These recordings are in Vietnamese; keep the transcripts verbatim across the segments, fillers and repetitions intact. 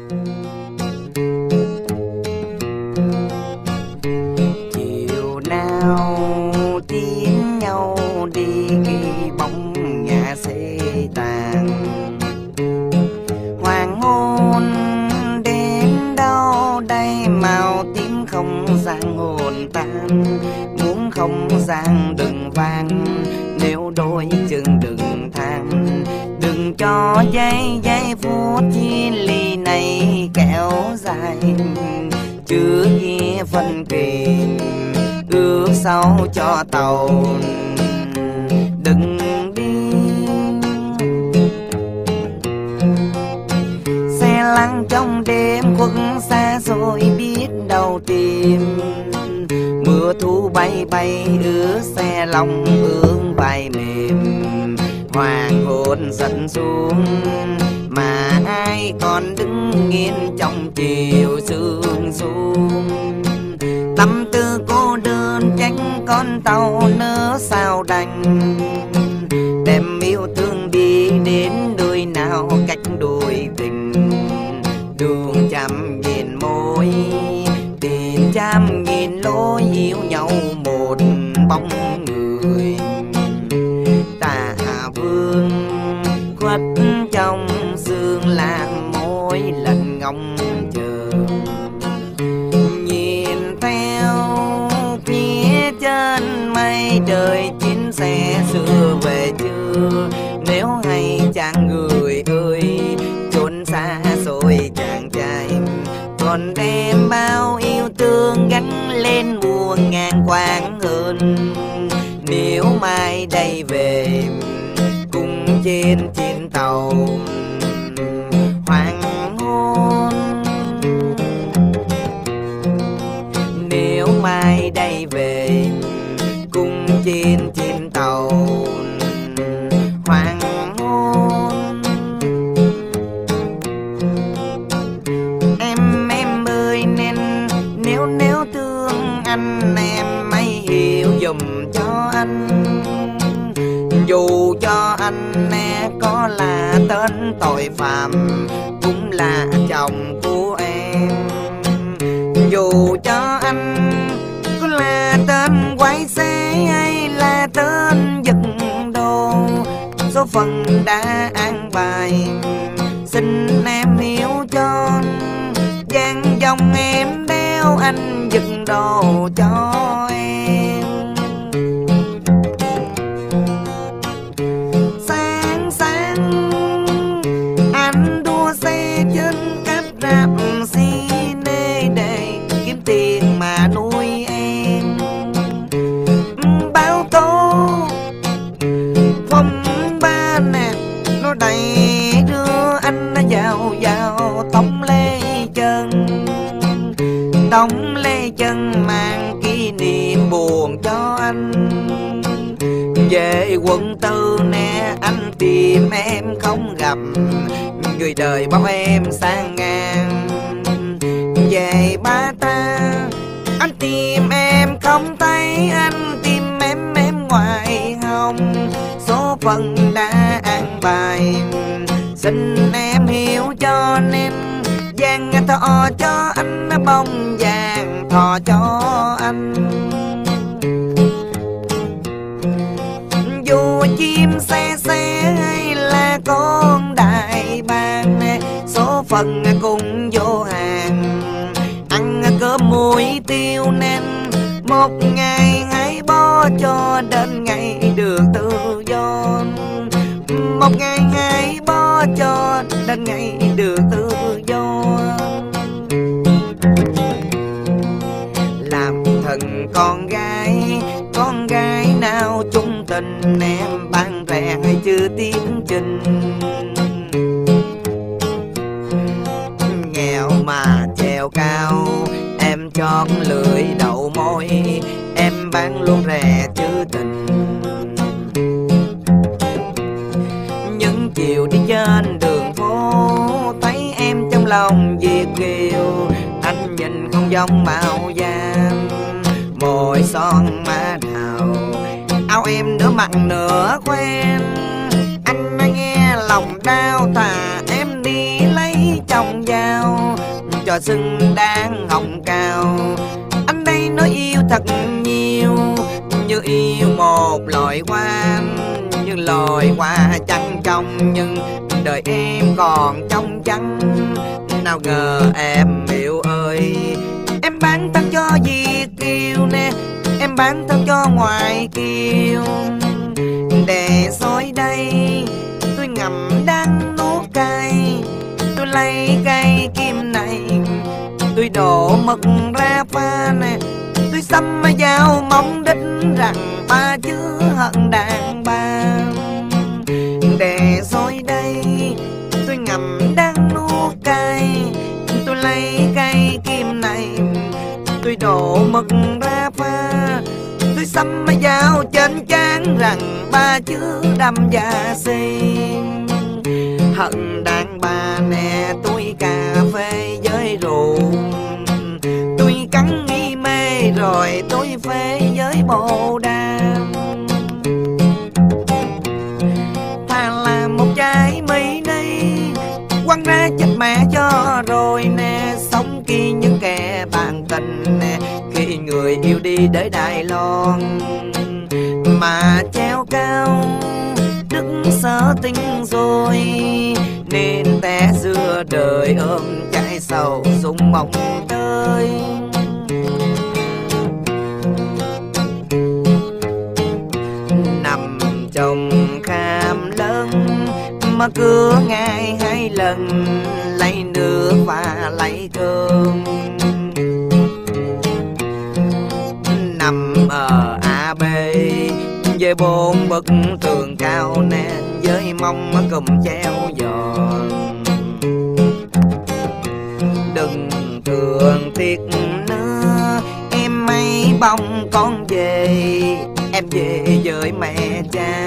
Chiều nào tiến nhau đi ghi bóng nhà xế tàn, hoàng hôn đến đâu đây màu tím không gian hồn tan. Muốn không gian đừng vang, nếu đôi chân đừng than, đừng cho giây giây phút chia ly này kéo dài. Chưa kia phân kỳ ước sau cho tàu đừng đi. Xe lăn trong đêm khuất xa rồi biết đâu tìm. Mưa thu bay bay ướt xe lòng ương vai mềm. Hoàng hôn dần xuống mà ai còn đứng nghiêng trong chiều sương xuống. Tâm tư cô đơn tránh con tàu nỡ sao đành. Đem yêu thương đi đến nơi nào cách đôi tình. Đường trăm nghìn môi tìm trăm nghìn lối yêu nhau một bóng người. Tà vương khuất trong sương làm môi lần ngóng chờ. Nhìn theo phía chân mây trời chuyến xe xưa về chưa. Nếu hay chàng người ơi chốn xa xôi chàng trai, còn đem bao yêu thương gắn lên muôn ngàn quang hơn. Nếu mai đây về cùng trên trên tàu hoàng hôn. Nếu mai đây về cùng trên trên tàu hoàng hôn. Em em ơi nên nếu nếu thương anh em hãy hiểu dùm cho anh. Dù cho anh e có là tên tội phạm cũng là chồng của em. Dù cho anh có là tên quái xế hay là tên giật đồ, số phận đã an bài xin em hiểu cho. Giang dòng em đeo anh giật đồ cho em. Sáng sáng anh đua xe trên cáp rạp cine để kiếm tiền mà nuôi em. Báo tố phong ba nè nó đầy đưa anh vào vào tống lê chân. Tống lê chân mang kỷ niệm buồn cho anh. Về quận tư nè anh tìm em không gặp, người đời bao em sang ngang. Về Ba Ta anh tìm em không thấy, anh tìm em em ngoài hông. Số phận đã an bài xin em hiểu cho nên vàng thọ cho anh bông vàng thọ cho anh. Dù chim xe xe hay là con đại bàng, số phận cũng vô hàng. Ăn cơm muối tiêu nên một ngày hãy bỏ cho đến ngày được tự do. Một ngày hãy bỏ cho đến ngày được tự do. Làm thần con gái, con gái nào chung tình em bán rẻ hay chưa tiến trình. Nghèo mà trèo cao em chót lưỡi đậu môi, em bán luôn rẻ chứ tình. Những chiều đi trên đường phố thấy em trong lòng Việt kiều. Anh nhìn không giống màu da, môi son má đào, áo em nửa mặn nửa quen. Anh nghe lòng đau thà em đi lấy chồng giàu. cho xứng đáng hồng cao. Anh đây nói yêu thật nhiều, như yêu một loài hoa, như loài hoa trắng trong, nhưng đời em còn trong trắng. Nào ngờ em yêu ơi, em bán thân cho Việt kiều nè, em bán thân cho ngoài kiều. Để rồi đây tôi ngậm đắng nuốt cay, tôi lấy cây kim này, tôi đổ mực ra pha nè, tôi xăm dao mong đích rằng ba chữ hận đàn bà. Để rồi đây tôi ngậm đắng nuốt cay, tôi lấy cây kim này, tôi đổ mực ra pha, tôi xăm dao trên trán rằng ba chữ đâm và xin. Hận đàn bà nè, tôi cà phê với rượu, tôi cắn nghi mê rồi tôi phê với bồ đàm. Thà làm một trái mì ni, quăng ra chết mẹ cho rồi nè, sống khi những kẻ bạn tình nè, khi người yêu đi để Đài Loan mà treo cao đức sở tình rồi, nên té giữa đời ôm trái sầu sung mộng tới. Nằm trong kham lớn mà cứ ngày hai lần lấy nước và lấy cơm. Nằm ở a bê với bốn bức tường cao nè, với mong cùm treo giòn. Đừng thường tiếc nữa em mấy bông con về, em về với mẹ cha.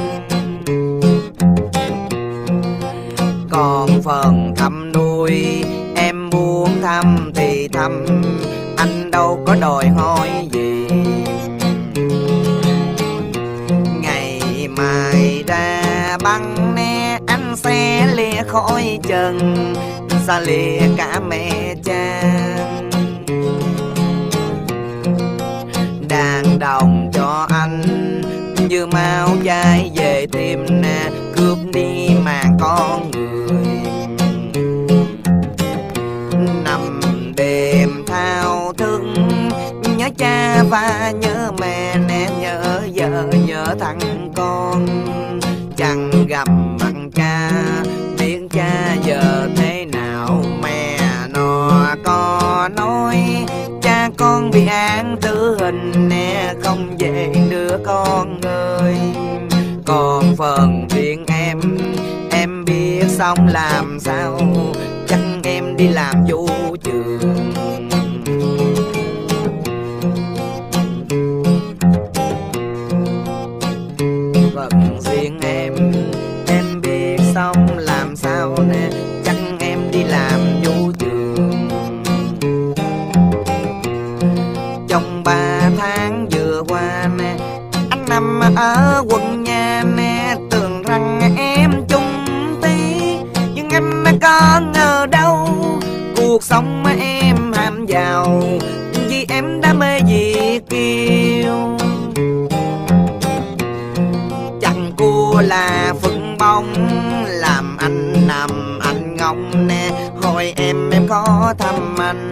Còn phần thăm nuôi em muốn thăm thì thăm, anh đâu có đòi hỏi gì. Ngày mai ra băng nè, anh sẽ lìa khỏi chân, xa lìa cả mẹ cha. Đàn đồng cho anh như máu chai về tim nè, cướp đi mạng con người. Nằm đêm thao thức nhớ cha và nhớ mẹ nè, nhớ vợ nhớ thằng con. Chẳng gặp mặt cha biết cha giờ thế nào, mẹ nó có nói cha con bị án tử hình nè, không về nữa con ơi. Còn phần riêng em, em biết sống làm sao, chắc em đi làm vũ trường. Phần riêng em, em biết sống làm sao nè, chắc em đi làm vũ trường. Trong ba tháng vừa qua nè, anh nằm ở quận nhà nè, tưởng rằng em chung tí, nhưng anh có ngờ đâu cuộc sống mà em ham giàu, vì em đã mê Việt kiều. Chẳng cua là phượng bông làm anh nằm anh ngông nè, hỏi em em có thăm anh.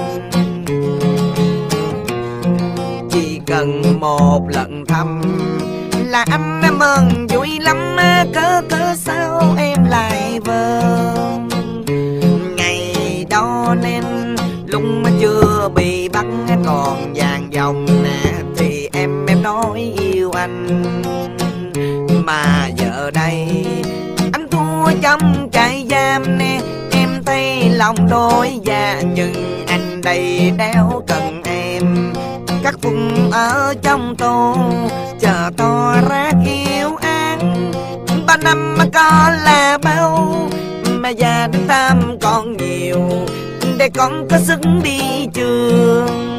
Chỉ cần một lần thăm là anh đã mừng vui lắm, cớ cớ sao em lại vâng. Ngày đó nên lúc mà chưa bị bắt còn vàng dòng nè, thì em em nói yêu anh. Mà giờ đây anh thua trong trại giam nè, em thấy lòng đôi dạ, nhưng anh đây đéo cần em. Các vùng ở trong tô chờ to rác yêu an, ba năm mà có là bao, mà già đến tam còn nhiều, để con có sức đi trường.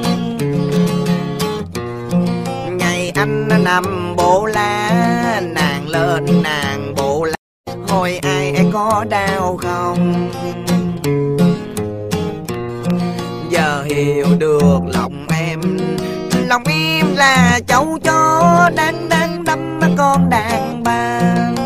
Ngày anh nằm bộ lá, nàng lên nàng bộ lá, hỏi ai có đau không. hiểu được lòng em. Lòng em là cháu chó đang đang đâm con đàn bà.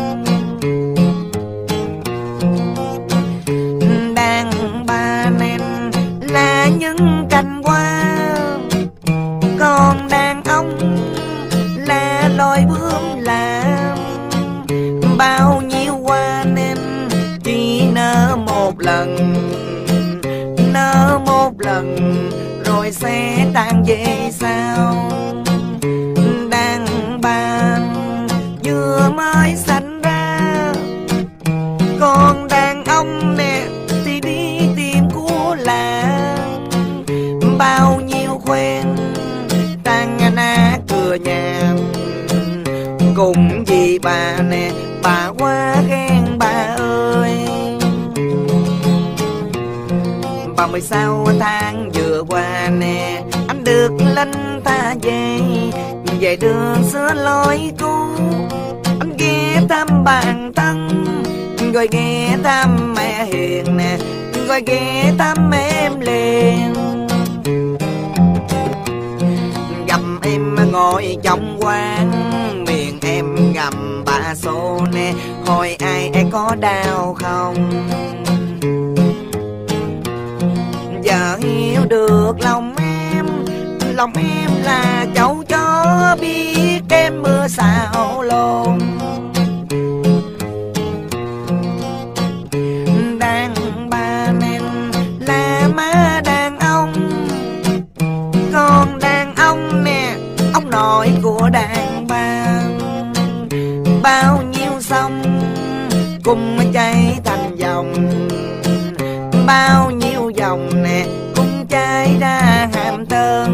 Đàn bà nên là những cành hoa, còn đàn ông là loài bướm làm. Bao nhiêu hoa nên chỉ nở một lần, nở một lần rồi sẽ tan về sau. Đàn bà vừa mới sanh ra, còn đàn ông nè thì đi tìm của làng. Bao nhiêu khoen tan nát cửa nhà, cùng vì bà nè bà quá ghen bà ơi. Ba mươi sáu tháng vừa qua nè, anh được lên ta về, về đường xưa lối cũ. Anh ghé thăm bạn thân, rồi ghé thăm mẹ hiền nè, rồi ghé thăm em liền. Gặp em ngồi trong quán, miệng em gầm ba xô nè, hỏi ai ai có đau không. Giờ hiểu được lòng em, lòng em là cháu chó biết em mưa xào lồn. Đàn bà nên là má đàn ông, còn đàn ông nè ông nội của đàn bà. Bao nhiêu sông cùng chảy thành dòng, bao nhiêu dòng nè cũng chảy ra hàm Tân.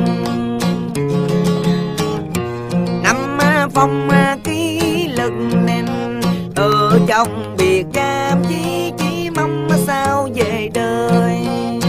Năm phong ký lực nên ở trong biệt giam, chỉ chỉ mong sao về đời.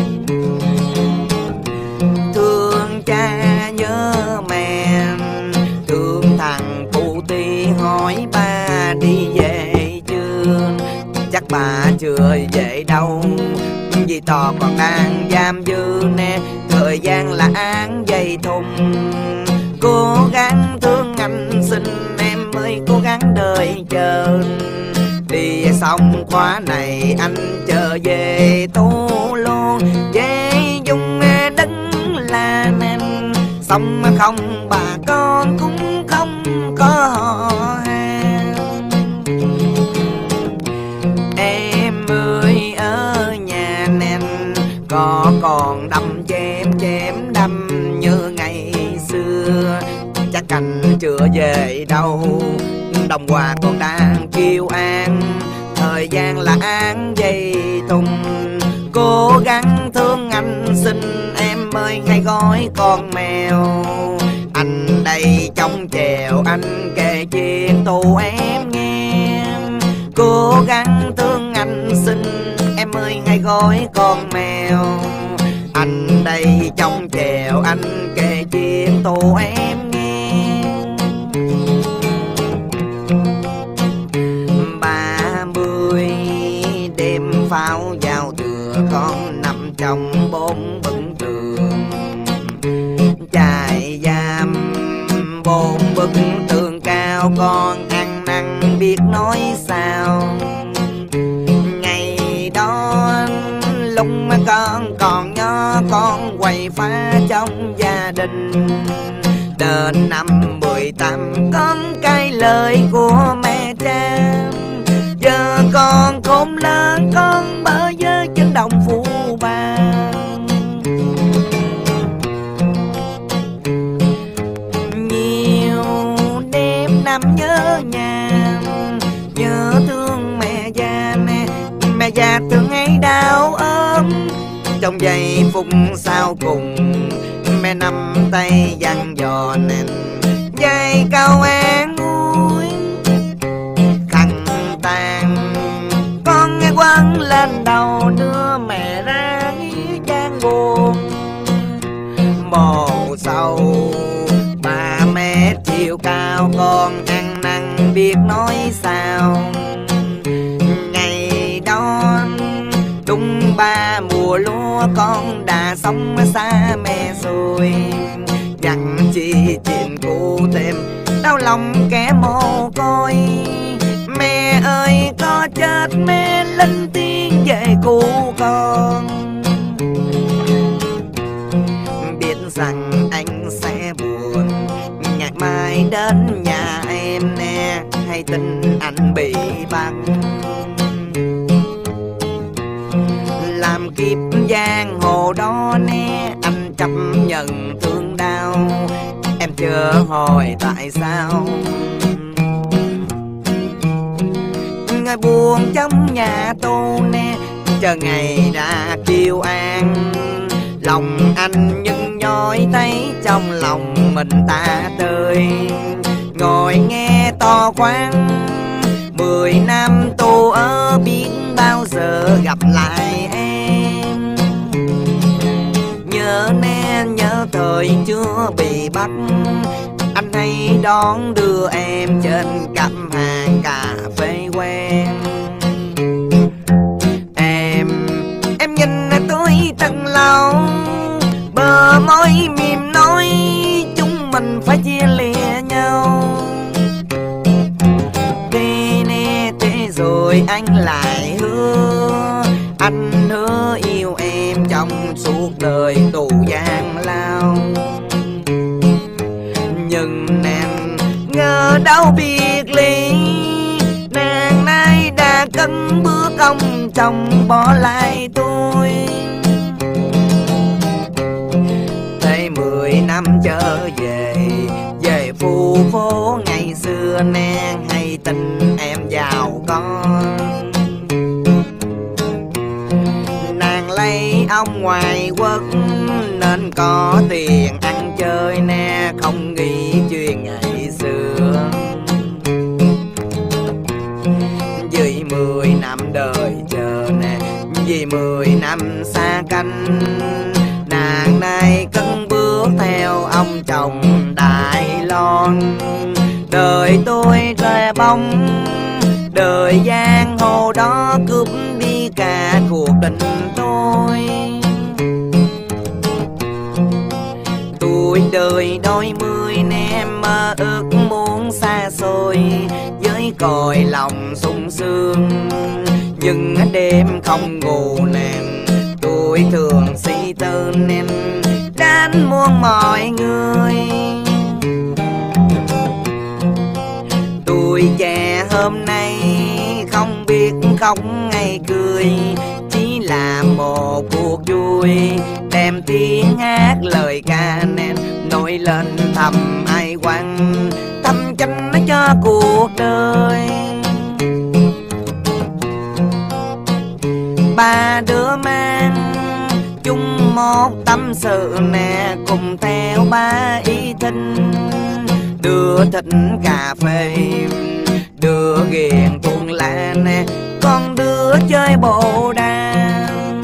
Thương cha nhớ mẹ, thương thằng cụ ti hỏi ba đi về chưa. Chắc bà chưa về đâu, vì tò còn đang giam dư nè, thời gian là án dây thùng. Cố gắng thương anh xin em ơi, cố gắng đợi chờ. Đi xong khóa này anh trở về Tô Lô, về dùng đất là nên xong không bà con cũng không có họ hàng. Em ơi ở nhà nên có còn đâm chém chém đâm như ngày xưa. Chắc anh chưa về đâu, đồng hòa còn đang kêu an, thời gian là án dây thùng. Cố gắng thương anh xin em ơi, ngay gói con mèo. Anh đây trong chèo anh kể chuyện tù em nghe. Cố gắng thương anh xin em ơi, ngay gói con mèo. Anh đây trong chèo anh kể chuyện tù em nghe. Ba mươi đêm pháo giao thừa, con nằm trong bốn bức tường. Trại giam bốn bức tường cao, con ăn năn biết nói sao. Ngày đó lúc mà con còn nhỏ, con quậy phá trong gia đình. Đến năm mười tám con cái lời của mẹ cha. Giờ con khôn lớn, con bơ vơ trên đồng phụ bà. Nhiều đêm nằm nhớ nhà, nhớ thương mẹ già nè, mẹ già thường hay đau ốm. Trong giây phút sau cùng, mẹ nắm tay dặn dò nè, dây câu an ủi. Khăn tàn con nghe quăng lên đầu, đưa mẹ ra nghĩa trang buồn. Mồ sâu ba mét chiều cao, con ăn năn biết nói sao. Ngày đó đúng ba mùa lúa con đã sống xa mẹ rồi. Dặn chi chuyện cụ thêm đau lòng kẻ mồ côi. Mẹ ơi có chết mẹ linh tiếng về cụ con. Biết rằng anh sẽ buồn, ngày mai đến nhà em nè, hay tin anh bị bắn. Làm kiếp giang hồ đó nè, anh chấp nhận thương đau, em chưa hỏi tại sao. Ngày buồn trong nhà tôi nè, chờ ngày đã kêu an. Lòng anh nhưng nhói thấy trong lòng mình ta tơi. Ngồi nghe to khoan, mười năm tôi ở biết bao giờ gặp lại em. Nhớ nè nhớ thời chưa bị bắt, anh hay đón đưa em trên cặp hàng cà phê quen. Em, em nhìn tôi thật lâu, bờ môi mỉm nói chúng mình phải chia lìa nhau. Thế nè thế rồi anh lại hứa, anh hứa yêu em trong suốt đời tù gian lao. Nhưng nàng ngờ đâu biệt ly, nàng nay đã cân bước ông chồng bỏ lại tôi. Thế mười năm trở về, về khu phố ngày xưa nàng hay tin em giàu con. Nàng lấy ông ngoài quốc nên có tiền ăn chơi nè, không nghĩ chuyện ngày xưa. Vì mười năm đời chờ nè, vì mười năm xa canh, nàng nay cân bước theo ông chồng Đài Loan. Đời tôi rơi bóng, đời giang hồ đó cướp đi cả cuộc tình tôi. Tuổi đời đôi mươi nè, mơ ước muốn xa xôi, với cõi lòng sung sướng. Nhưng đêm không ngủ nè, tôi thường suy tư nè, đến muôn mọi người. Tuổi trẻ hôm nay không biết khóc hay cười, chỉ là một cuộc vui, đem tiếng hát lời ca nè, nổi lên thầm ai quăng, thầm chanh nó cho cuộc đời. Ba đứa mang chung một tâm sự nè, cùng theo ba ý thinh. Đưa thịt cà phê, đưa ghiền thuốc lá nè, con đưa chơi bộ đàn.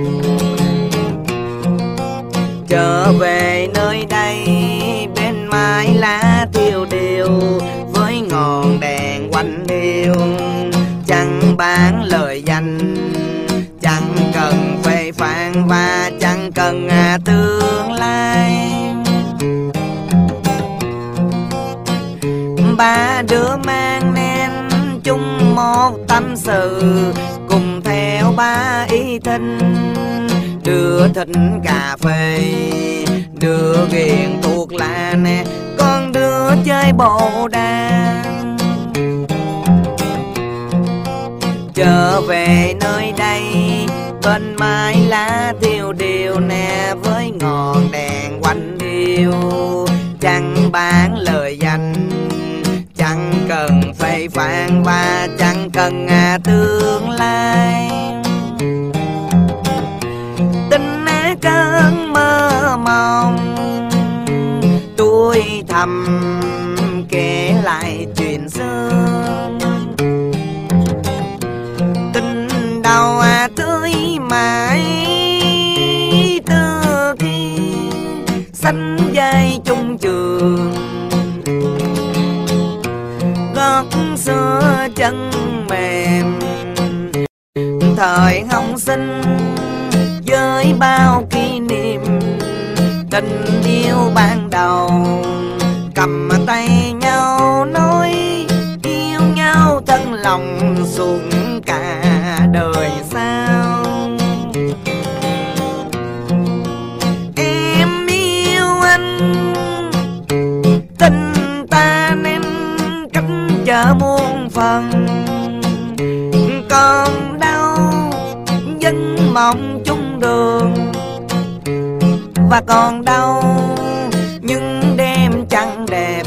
Trở về nơi đây bên mái lá tiêu điều, với ngọn đèn quanh điêu. Chẳng bán lời danh, chẳng cần phê phán và chẳng cần à tương lai. Ba đứa mang nên chung một tâm sự, cùng theo ba ý thinh. Đưa thịt cà phê, đưa ghiền thuốc lá nè, con đưa chơi bộ đàn. Trở về nơi đây bên mái lá tiêu điều nè, với ngọn đèn quanh điêu. Chẳng bán lời danh, chẳng cần phê phán và chẳng cần à tương lai. Tình á cơn mơ mộng, tôi thầm kể lại chuyện xưa. Tình đầu à tươi mãi từ khi xanh dây chung trường. Gót xưa chân mềm thời hồng sinh, với bao kỷ niệm tình yêu ban đầu. Cầm tay nhau nói yêu nhau thật lòng suốt cả đời sao. Em yêu anh tình ta nên cách chờ muôn phần, còn đâu vẫn mong chung đường. Và còn đâu những đêm trăng đẹp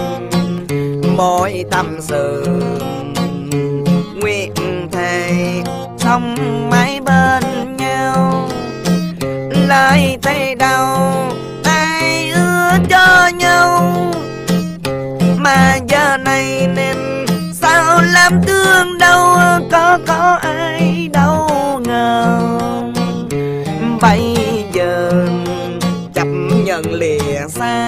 mỗi tâm sự nguyện thề sống mãi bên nhau. Lời thề đâu ai ước cho nhau, mà giờ này nên sao làm thương đâu có có ai đâu ngờ. Bây giờ chấp nhận lìa xa,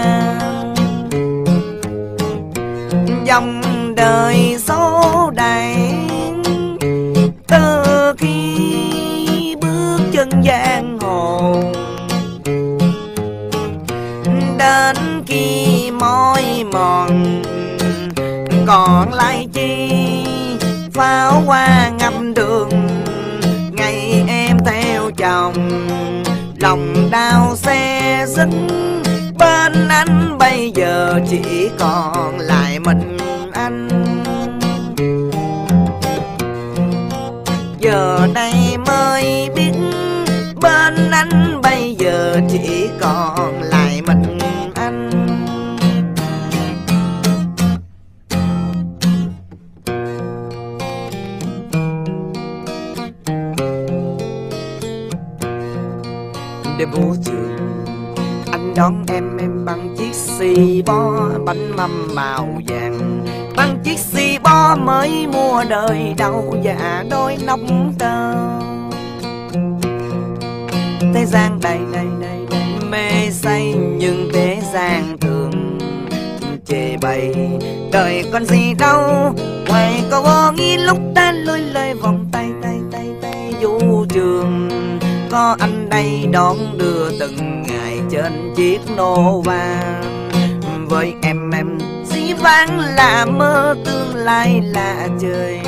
dòng đời số đầy từ khi bước chân giang hồ, đến khi mỏi mòn còn lại chi pháo hoa ngập đường. Ngày em theo chồng lòng đau xe dứt, bên anh bây giờ chỉ còn lại mình anh. Giờ đây mới biết bên anh bây giờ chỉ còn lại mình anh. Đêm vũ trường anh đón em em bằng chiếc xì bo bánh mâm màu vàng, bằng chiếc xì bo mới mua đời đầu và đôi nóc tơ. Thế gian đầy đầy đầy đầy mê say nhưng thế gian thường chê bày. Đời còn gì đâu ngoài có vô nghĩ lúc ta lôi lời vòng tay tay tay tay vũ trường. Có anh đây đón đưa từng ngày trên chiếc Nova. Với em em dĩ vãng là mơ, tương lai là trời.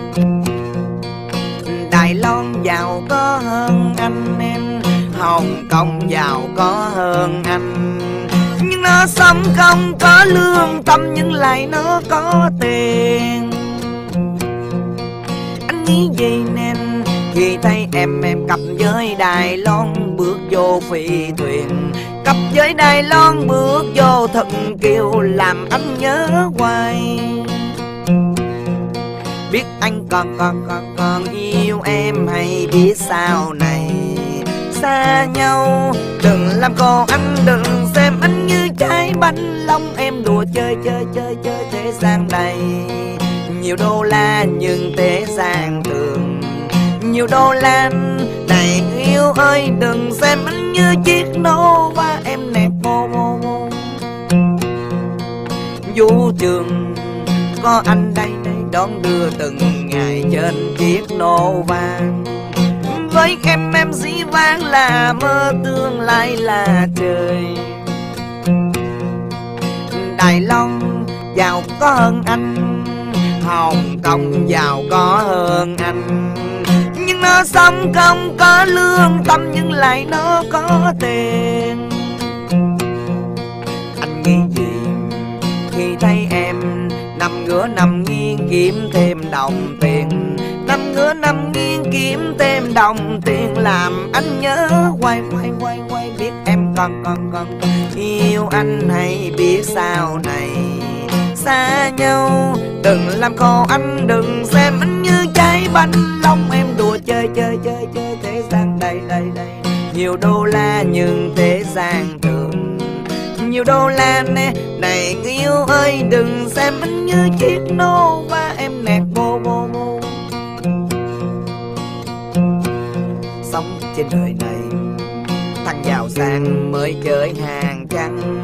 Đài Loan giàu có hơn anh em, Hồng Kông giàu có hơn anh. Nhưng nó sống không có lương tâm nhưng lại nó có tiền. Anh nghĩ gì nên khi thấy em em cặp với Đài Loan bước vô phi thuyền, cặp với Đài Loan bước vô thần kiều làm anh nhớ hoài. Biết anh còn còn còn còn yêu em hay biết sau này xa nhau. Đừng làm cô anh, đừng xem anh như trái bánh long. Em đùa chơi chơi chơi chơi thế gian này nhiều đô la nhưng thế gian thường nhiều đô la. Này yêu ơi đừng xem anh như chiếc Nova, em nẹp mô mô mô. Vũ trường có anh đây đây đón đưa từng ngày trên chiếc Nova. Với em em dĩ vãng là mơ, tương lai là trời. Đài Loan giàu có hơn anh, Hồng Kông giàu có hơn anh. Nhưng nó sống không có lương tâm nhưng lại nó có tiền. Anh nghĩ gì khi thấy em nằm ngửa nằm nghiêng kiếm thêm đồng tiền, nằm ngửa nằm nghiêng kiếm thêm đồng tiền làm anh nhớ quay quay quay quay. Biết em còn còn còn yêu anh hay biết sau này xa nhau. Đừng làm khổ anh, đừng xem anh như trái bánh long. Em đùa chơi chơi chơi chơi thế gian đầy đầy đầy nhiều đô la nhưng thế gian thường nhiều đô la nè. Này yêu ơi đừng xem anh như chiếc Nova, em nẹt bô bô bô. Sống trên đời này thằng giàu sang mới chơi hàng trắng.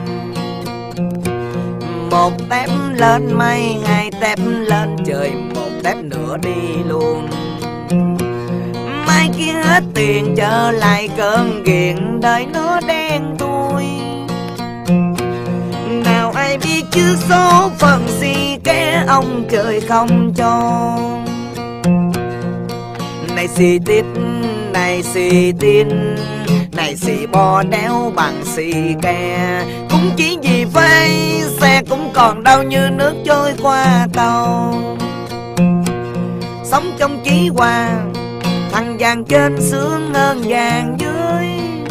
Một tép lên mây, hai tép lên trời, một tép nữa đi luôn. Mai kia hết tiền trở lại cơn nghiện đời nó đen thui. Nào ai biết chứ số phận gì kẻ ông trời không cho. Này xì tít, này xì tin, này xì bò đéo bằng xì ke. Cũng chỉ vì vay xe cũng còn đau như nước trôi qua tàu. Sống trong chí hòa, thằng vàng trên sướng hơn vàng dưới.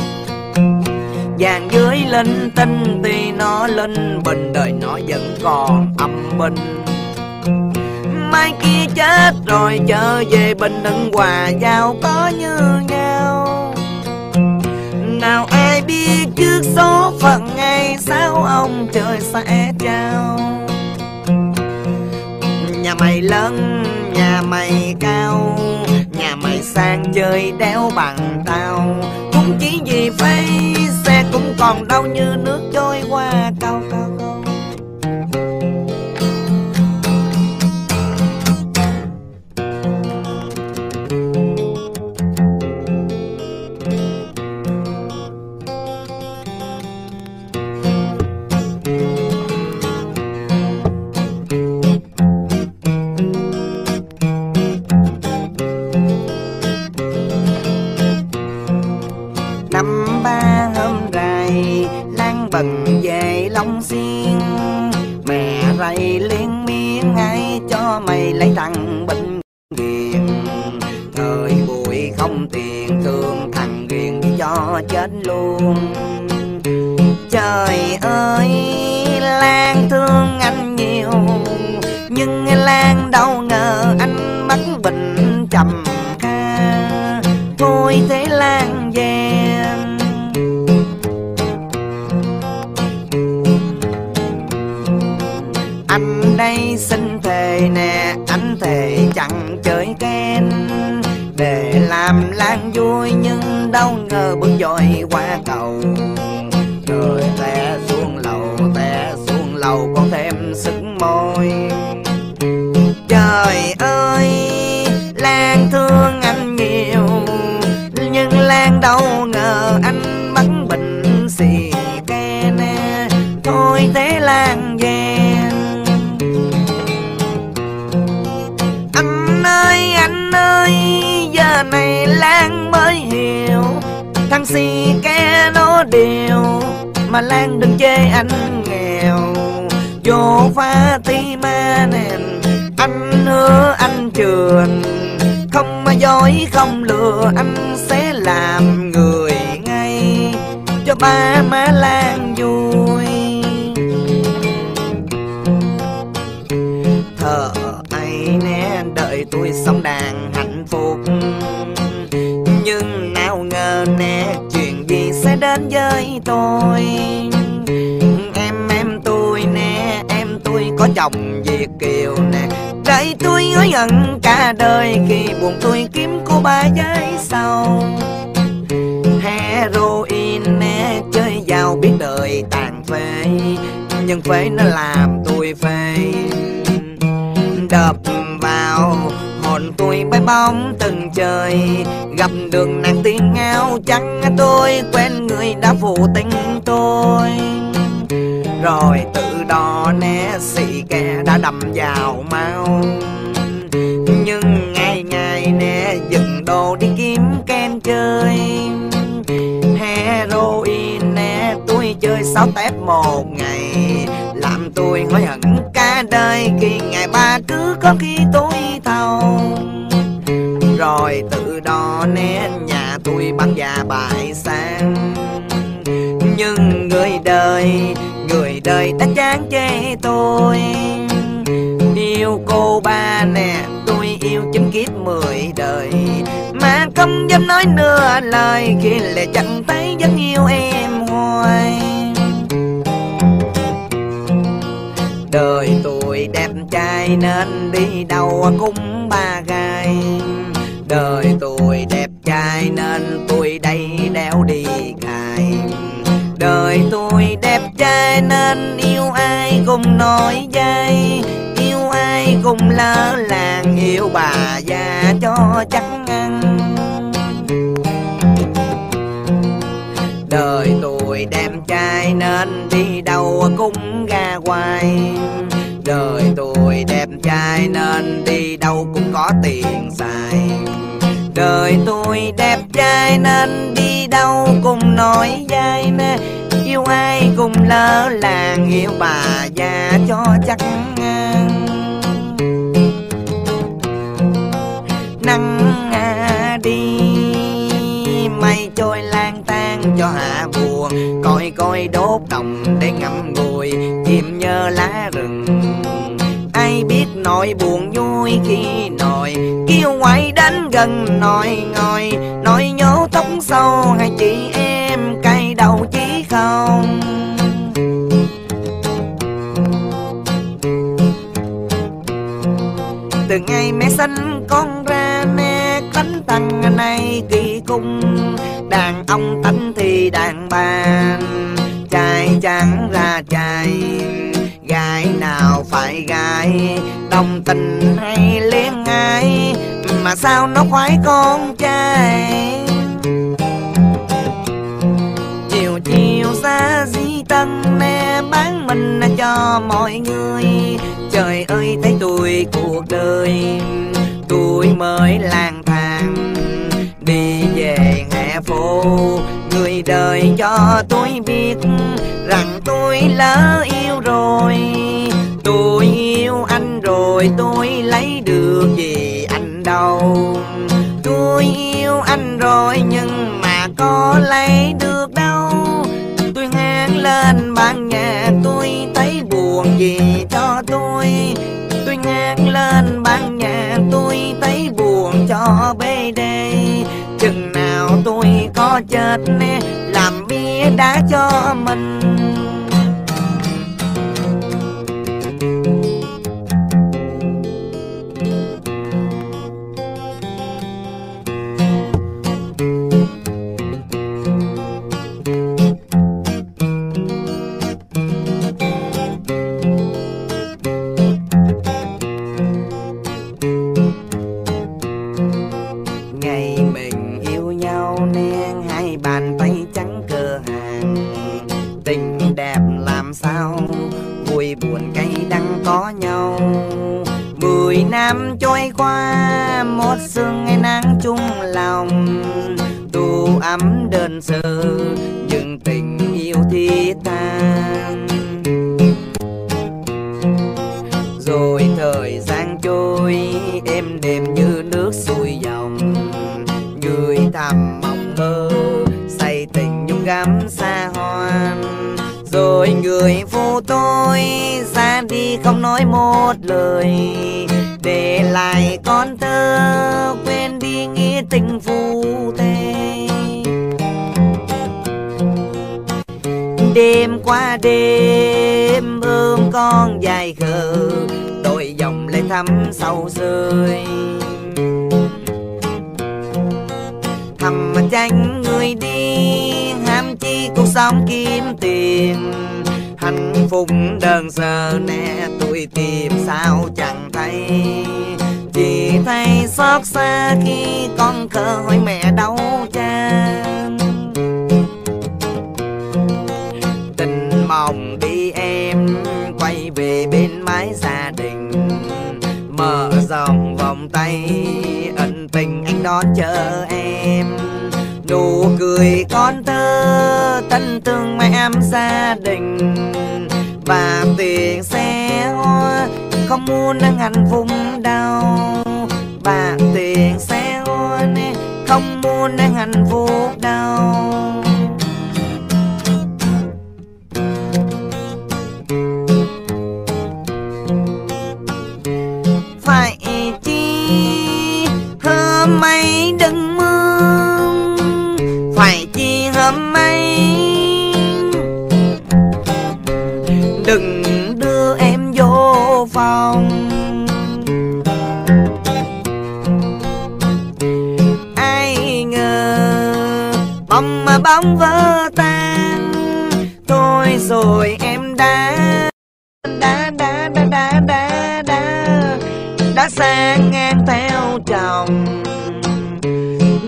Vàng dưới linh tinh thì nó linh bình, đời nó vẫn còn âm binh. Mai kia chết rồi trở về bình đừng hòa giàu có như nhau. Nào ai biết trước số phận ngày sao ông trời sẽ trao. Nhà mày lớn, nhà mày cao, nhà mày sang chơi đéo bằng tao. Cũng chỉ vì vay xe cũng còn đau như nước trôi qua cao cao cao. Năm ba hôm rày lang bần về Long Xuyên. Mẹ rầy liên miên hay cho mày lấy thằng bệnh nghiện. Thời bụi không tiền thương thằng nghiện cho chết luôn. Trời ơi Lan thương anh nhiều, nhưng Lan đâu ngờ anh mắc bệnh trầm kha. Thôi thế Lan về anh đây xin thề nè, anh thề chẳng chơi ken. Để làm Lan vui nhưng đâu ngờ bước dội qua cầu. Rồi té xuống lầu, té xuống lầu còn thêm sức môi. Trời ơi Lan thương anh nhiều, nhưng Lan đâu ngờ anh mắc bệnh xì ke nè. Thôi thế Lan về. Anh ơi anh ơi giờ này Lan mới hiểu, thằng xì ke nó điều. Mà Lan đừng chê anh nghèo, vô pha ti ma nền. Anh hứa anh trường, không mà dối không lừa. Anh sẽ làm người ngay cho ba má Lan vui. Thở ai nè đợi tôi sống đàn hạnh phúc. Nhưng nào ngờ nè chuyện gì sẽ đến với tôi. Em em tôi nè, em tôi có chồng Việt kiều nè. Đợi tôi hối hận cả đời khi buồn tôi kiếm cô ba giấy sau. Heroin nè chơi giàu biết đời tàn phế, nhưng phế nó làm tôi phê. Đập vào hồn tôi bay bóng từng trời. Gặp đường nàng tiên ngao chẳng tôi quen người đã phụ tình tôi. Rồi từ đó nè xì ke đã đâm vào mau. Nhưng ngày ngày nè dừng đồ đi kiếm ken chơi. Heroin nè tôi chơi sáu tép một ngày, làm tôi hối hận cả đời khi ngày ba cứ có khi tôi thâu. Rồi từ đó nè nhà tôi bán già bại sang. Nhưng người đời, người đời đã chán chê tôi. Yêu cô ba nè tôi yêu chính kiếp mười đời, mà không dám nói nửa lời khi lại chẳng thấy vẫn yêu em hoài. Đời tôi đẹp trai nên đi đâu cũng ba gai. Đời tôi đẹp trai nên tôi đây đeo đi cài. Đời tôi đẹp trai nên yêu ai cũng nói dây. Yêu ai cũng lỡ làng, yêu bà già cho chắc ăn. nên đi đâu cũng ra hoài. Đời tôi đẹp trai nên đi đâu cũng có tiền xài. Đời tôi đẹp trai nên đi đâu cũng nói dai nè. Yêu ai cũng lỡ làng, yêu bà già cho chắc ngang. Nắng à đi mây trôi lang tan cho hạ buồn. Coi coi đốt đồng để ngắm ngùi chim nhớ lá rừng. Ai biết nỗi buồn vui khi nồi kêu ngoại đến gần nồi ngồi. Nói nhố tóc sâu hay chị em cay đầu chí không. Từ ngày mẹ sinh con ra nè cánh tăng này kỳ cung. Đàn ông tánh thì đàn bà, trai chẳng ra trai. Gái nào phải gái, đồng tình hay luyến ái, mà sao nó khoái con trai. Chiều chiều xa di tân nè bán mình cho mọi người. Trời ơi thấy tôi cuộc đời, tôi mới lang thang đi về hè phố. Người đời cho tôi biết rằng tôi lỡ yêu rồi. Tôi yêu anh rồi tôi lấy được gì anh đâu. Tôi yêu anh rồi nhưng mà có lấy được đâu. Tôi ngang lên ban nhà tôi thấy buồn gì cho tôi. Tôi ngang lên ban nhà tôi thấy buồn cho bê đê. Chừng nào tôi có chết nè làm bia đá cho mình. Ngày mình yêu nhau nên hai bàn tay trắng cơ hàng. Tình đẹp làm sao vui buồn cay đắng có nhau. Mười năm trôi qua một sương ngày nắng chung lòng. Tu ấm đơn sơ nhưng tình yêu thiết tha. Rồi thời gian trôi êm đềm như nước xuôi dòng. Người thầm mong mơ say tình nhung gắm xa hoan. Rồi người phụ tôi ra đi không nói một lời. Để lại con thơ quên đi nghĩa tình phu thê. Đêm qua đêm ôm con dài khờ, đôi dòng lệ thắm sâu rơi. Thầm tranh người đi ham chi cuộc sống kiếm tiền. Hạnh phúc đơn sơ nè tôi tìm sao chẳng thấy. Chỉ thấy xót xa khi con khờ hỏi mẹ đâu cha. Tình mong đi em quay về bên mái gia đình. Mở rộng vòng tay ân tình anh đón chờ em. Nụ cười con thơ thân thương mẹ em gia đình. Và tiền xe hoa không muốn đang hạnh phúc đâu. Và tiền xe hoa không muốn đang hạnh phúc đâu. Phải chi hôm ấy đừng mưa. Phải chi hôm ấy đừng đưa em vô phòng. Ai ngờ bóng mà bóng vỡ tan. Thôi rồi em đã đã đã đã đã đã đã đã sang ngang theo chồng.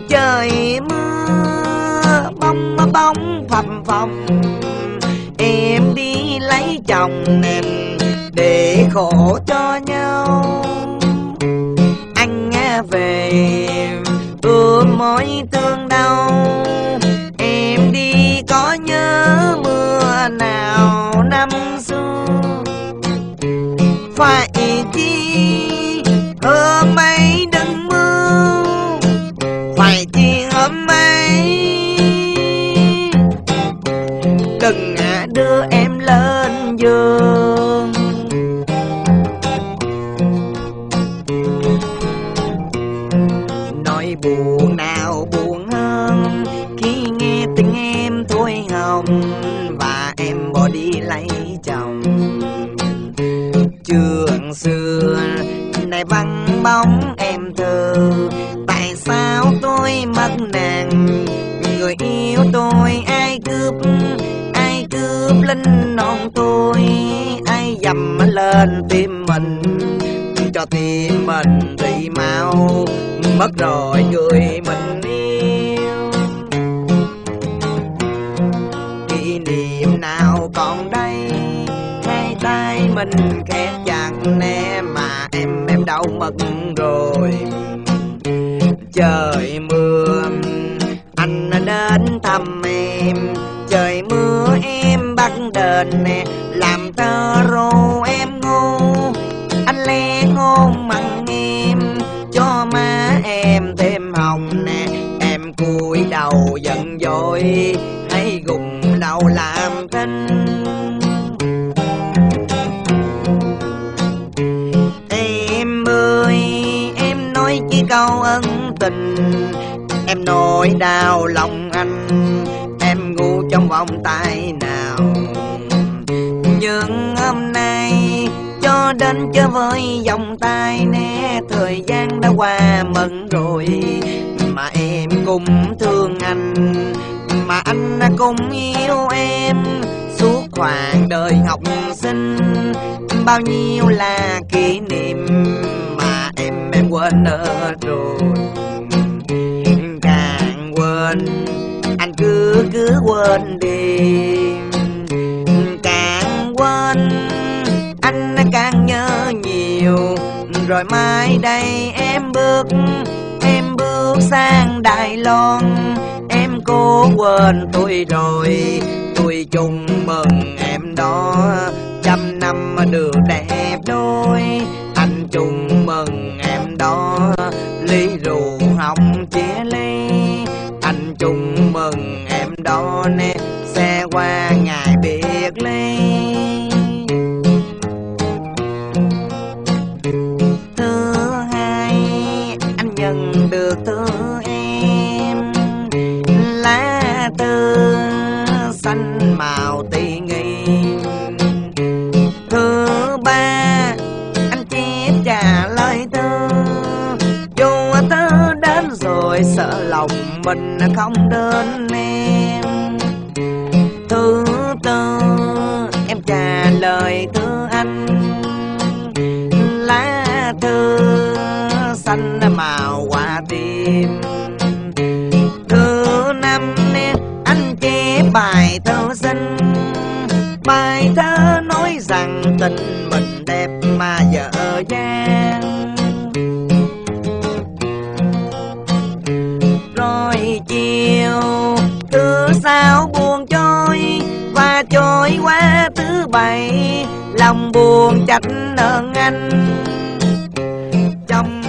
Trời mưa bóng mà bóng phập phồng. Em đi lấy chồng để khổ cho nhau. Anh nghe về ưa mối thương đau, em đi có nhớ mưa nào năm xưa. Phải chi hôm ấy đừng mưa, phải chi hôm ấy đừng đưa em lên giường. Nói buồn nào buồn hơn khi nghe tiếng em thôi hồng và em bỏ đi lấy chồng. Trường xưa này vắng bóng em thơ, tại sao tôi mất nàng? Người yêu tôi ai cướp, ai cướp linh non tôi, ai dầm lên tim mình, cho tim mình thì mau mất rồi người mình yêu. Kỷ niệm nào còn đây, hai tay mình khẽ chặt nè, mà em em đâu mất rồi. Trời mưa anh đến thăm em, trời mưa em bắt đền nè, làm thơ ru em ngu. Anh lẽ ngôn mặn em cho má em thêm hồng nè, em cúi đầu giận dỗi hay gục đầu làm thinh. Em ơi em nói chỉ câu ân tình, em nỗi đau lòng anh, em ngu trong vòng tay nào. Nhưng hôm nay cho đến chơi với vòng tay nè, thời gian đã qua mận rồi, mà em cũng thương anh, mà anh cũng yêu em. Suốt khoảng đời học sinh bao nhiêu là kỷ niệm mà em em quên nữa rồi. Càng quên anh cứ cứ quên đi, càng quên anh càng nhớ nhiều. Rồi mai đây em bước, em bước sang Đài Loan, em cố quên tôi rồi, tôi chung mừng em đó trăm năm được đẹp đôi. Anh chung mừng em đó ly rượu hồng chia ly, anh chung mừng em đó nè xe qua ngày biệt ly. Thứ hai anh nhận được từ em lá thư xanh màu tỉ nghi. Thứ ba anh chép trả lời thư, dù thư đến rồi sợ lòng mình không đến em. Thứ tư em trả lời thư anh lá thư xanh màu quả tim. Thứ năm anh chép bài thơ xinh, bài thơ nói rằng tình mình đẹp mà dở dang. Rồi chiều thứ sáu buồn trôi và trôi qua thứ bảy, lòng buồn trách ơn anh. Trong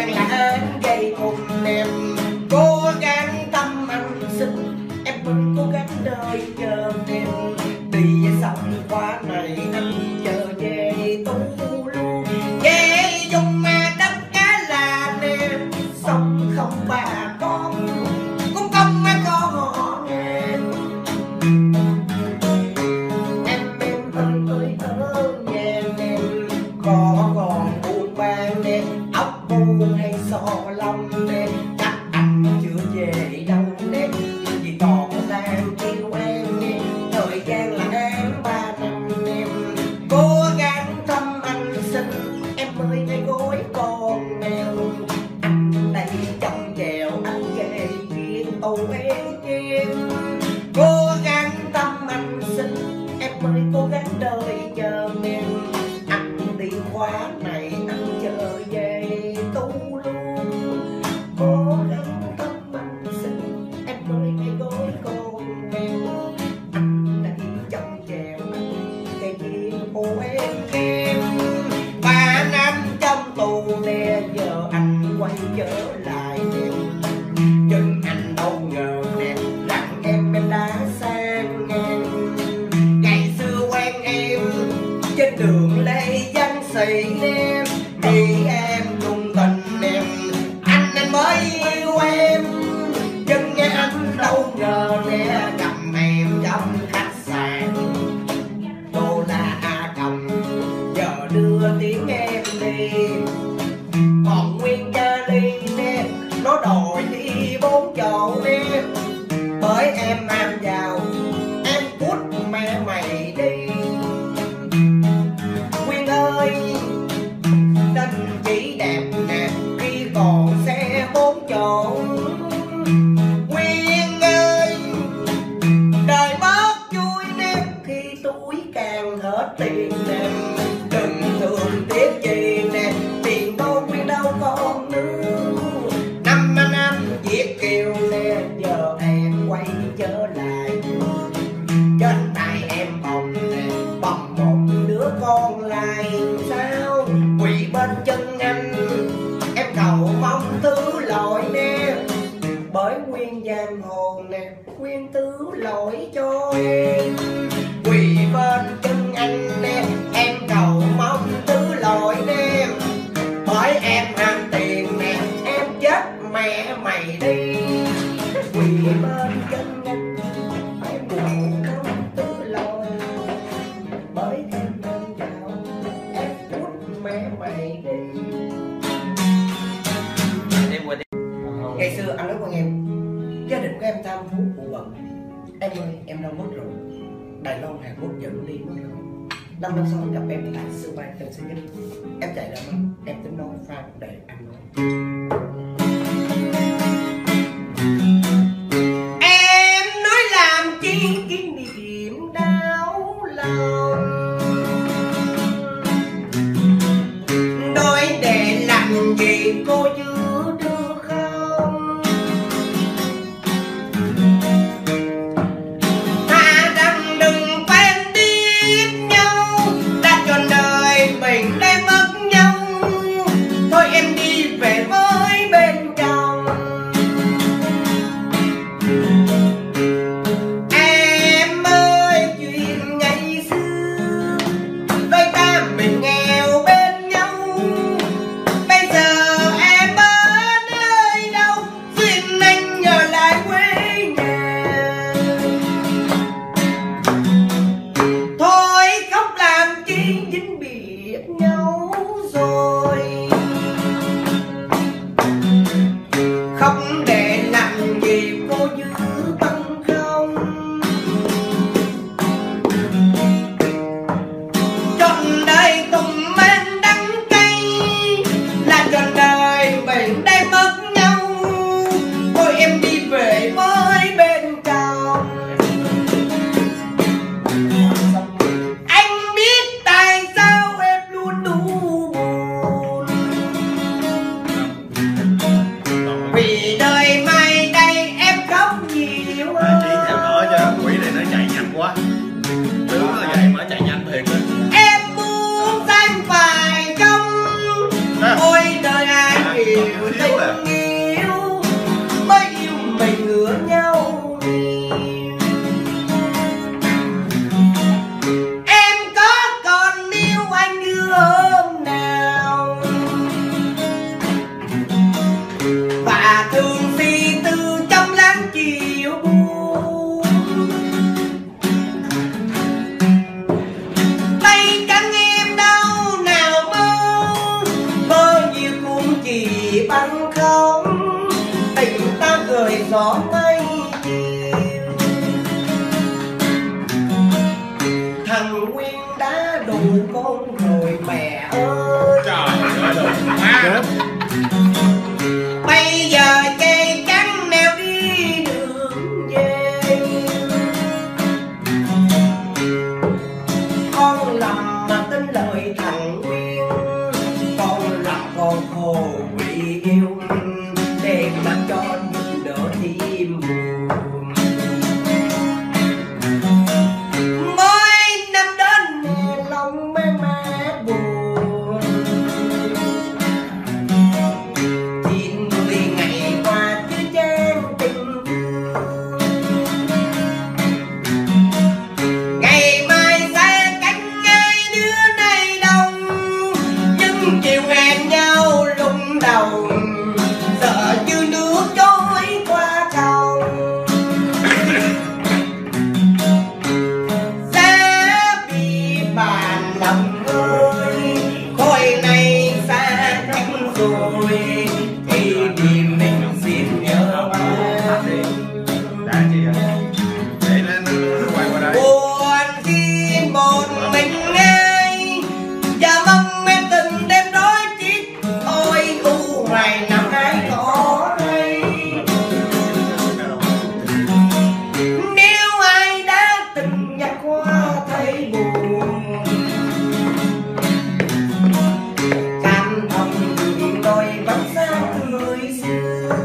gian là anh gây thùng em. Cố gắng tâm anh xin em mới cố gắng đợi chờ em. Đi xong khóa này anh chờ về tu luôn. Về dùng mà đất cá là em. Sống không bà con cũng không ai có họ em. Em em ơi ơi ơi nhà em. Có còn buồn ban em. Ốc buồn hay so lòng em. Chắc anh chưa về đâu em. Vì còn đang yêu em em. Thời gian là em ba năm em. Cố gắng thăm anh xin em ơi ngay gối con mèo. Anh đây trong chèo anh về chuyện tù em em. Cố gắng thăm anh xin em ơi cố gắng đợi chờ em. Anh đi khóa này anh chờ về tu luôn. Cố gắng thăm anh xin em ơi ngay gối con mèo. Anh đây trong chèo anh về chuyện tù em em. Ba năm trong tù nè giờ anh quay trở lại nè. Nhưng anh đâu ngờ nè rằng em em đã sang ngang. Ngày xưa quen em trên đường Lê Văn Sĩ nè. Vì em trung tình em anh anh mới yêu em. Nhưng nghe anh đâu ngờ nè cầm em trong khách sạn đô la A cầm. Giờ đưa tiếng em đi còn nguyên cha đi nè. Nó đòi đi bốn chỗ nè. Bởi em ham giàu em cút mẹ mày đi. Nguyên ơi tình chỉ đẹp nè khi còn xe bốn chỗ. Nguyên ơi đời bớt vui nè khi túi càng hết tiền nè. Đừng thường tiếc gì nè tiền đâu Nguyên đâu còn nữa. Năm năm Việt kiều nè giờ em quay trở lại. Trên tay em bồng nè bồng một đứa con lại sao. Quỳ bên chân anh em cầu mong thứ lỗi nè. Bởi Nguyên giang hồ nè Nguyên thứ lỗi cho em. Quỳ bên chân anh nè em cầu mong thứ lỗi nè. Bởi em ham tiền nè em chết mẹ mày đi. Quỳ bên chân anh em cầu mong thứ lỗi. Bởi em ham giàu em cút mẹ mày đi. Ngày xưa anh nói con em gia đình của em tham phú phụ bậc. Em ơi em đâu mất rồi. Đài Loan Hàn Quốc dẫn đi mất rồi. Năm năm sau gặp em tại sân bay Tân Sơn Nhất. Em chạy ra mất em tính nói pha để anh nói. Em nói làm chi kỷ niệm đau lòng. Nói để làm gì cô chưa được không. Ta rằng đừng quen biết nhau. Ta cho đời mình đây mất nhau. Thôi em đi về với bên trong. Em ơi chuyện ngày xưa đôi ta mình nghèo bên nhau. Bây giờ em ở nơi đâu duyên anh nhờ lại quê nhà. Thôi khóc làm chi dính biệt nhau rồi. Không để làm gì cô giữ tâm không. Trọn đời cùng mang đắng cay. Là trọn đời mình đây mất nhau. Thôi em đi về với bên trong. Anh biết tại sao em luôn đủ buồn. Vì đời tình yêu mới yêu mình ngửa nhau. Em có còn yêu anh như hôm nào, và thường suy tư trong láng chiều buồn. Tay cánh em đau nào mơ, mơ như cũng chỉ băng không, tình ta gửi gió mây chiều. Thằng Nguyên đã đủ con rồi mẹ ơi. Trời ơi, Bây giờ cây trắng neo đi đường về. Con lầm mà tin lời thằng Nguyên, con là con khổ bị yêu, để mặc cho những đỡ tim buồn. Mỗi năm đến mùa lòng mang mát buồn, chín mươi ngày qua chưa chan tình thương. Ngày mai sẽ cánh ngay đứa này đông, nhưng chiều hẹn nhau lúc đầu, sợ như nước trôi qua cầu. Sẽ bị bàn lòng ơi, khối này xa cách rồi, thì vì mình xin nhớ ba. đã chị ạ. Để lên quay qua đây. Buồn khi một mình ai, và mong em tình đêm đói chết. Ôi u hoài năm ai có hay, nếu ai đã từng nhắc qua thấy buồn, cảm thông đường đôi vẫn xa người xưa.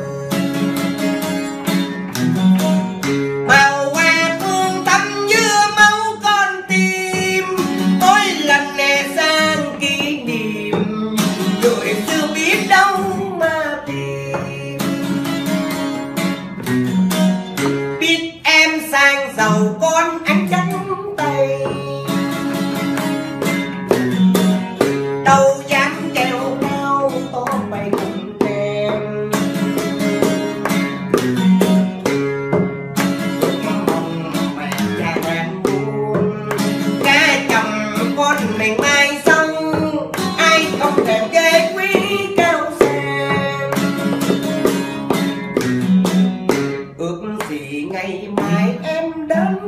Màu hoa thương thắm giữa máu con tim, mỗi lần nè sang kỷ niệm, người xưa biết đâu mà tìm. Biết em sang giàu con anh trắng tay, đâu dám treo cao to bay cùng em. Mong mẹ cha em buồn, cha chồng con mình mai sau, ai không thèm ghê quý cao sang. Ước gì ngày mai em đến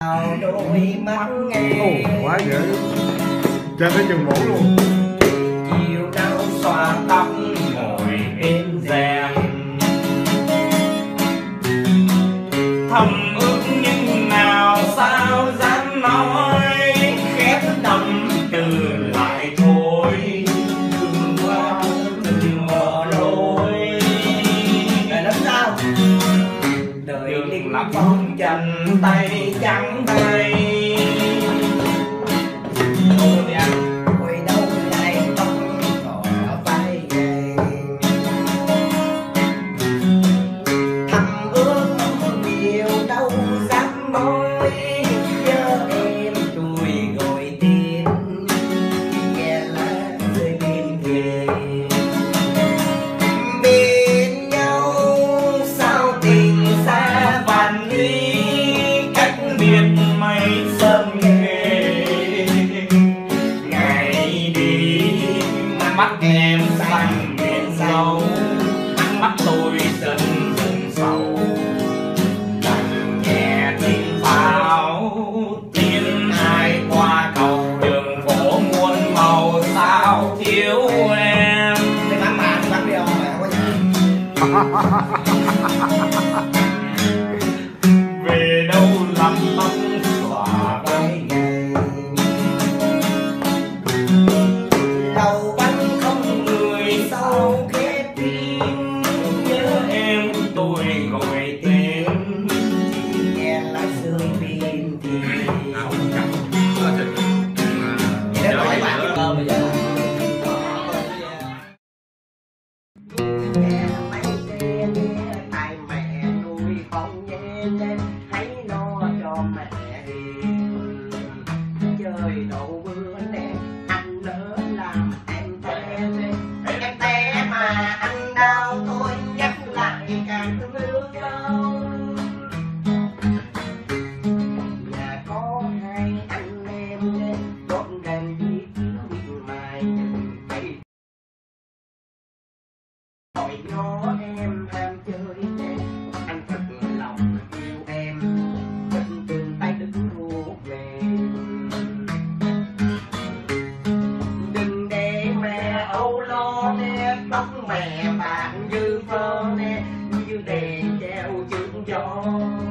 đôi mắt nghe Ồ, quá dữ. Trên tới chừng mũ luôn. chiều nào xòa tóc ngồi bên rèm, thầm ước nhưng nào sao dám nói, khép tâm tư lại thôi, đừng qua đừng mở lối. Đời làm sao đời đừng linh lắm phong phong chân tay trắng tay. ngồi đâu lại tóc cỏ vai gầy, thầm ước nhiều đâu dám nói, nhớ em tôi gọi tên nghe lá rơi bên thề, bên nhau sao tình xa Vạn ly cách biệt mấy sớm nghề, ngày đi mắt em xanh biển sâu, mắt tôi dần dần sầu, lặng nhẹ tiếng pháo tiếng ai qua cầu, đường phố muôn màu sao thiếu em. Thế bán bà thì bán điều mà có gì. Về đâu làm tóc xòa vai, Vai gầy lầu bánh không người sau khép kín, nhớ em tôi gọi tên. nghe lá rơi bên thề. Ờ, Vậy đó hỏi bạn cái cơm bây giờ. Nghe mấy xe nghe tai mẹ nuôi con nghe nghe, hãy lo cho mẹ hiền. Trời đổ mưa nè, anh lỡ làm em té nè, em té mà anh đau tôi nhắc lại càng thương đau. Nhà có hai anh em nè, đốt đèn đi kiếm mai thấy hỏi nhỏ em ham chơi nè, anh thật lòng yêu em, chân từng tay đứng ruột về. Đừng để mẹ âu lo nè, tóc mẹ bạn dư phơ nè, như đèn treo chưởng gió.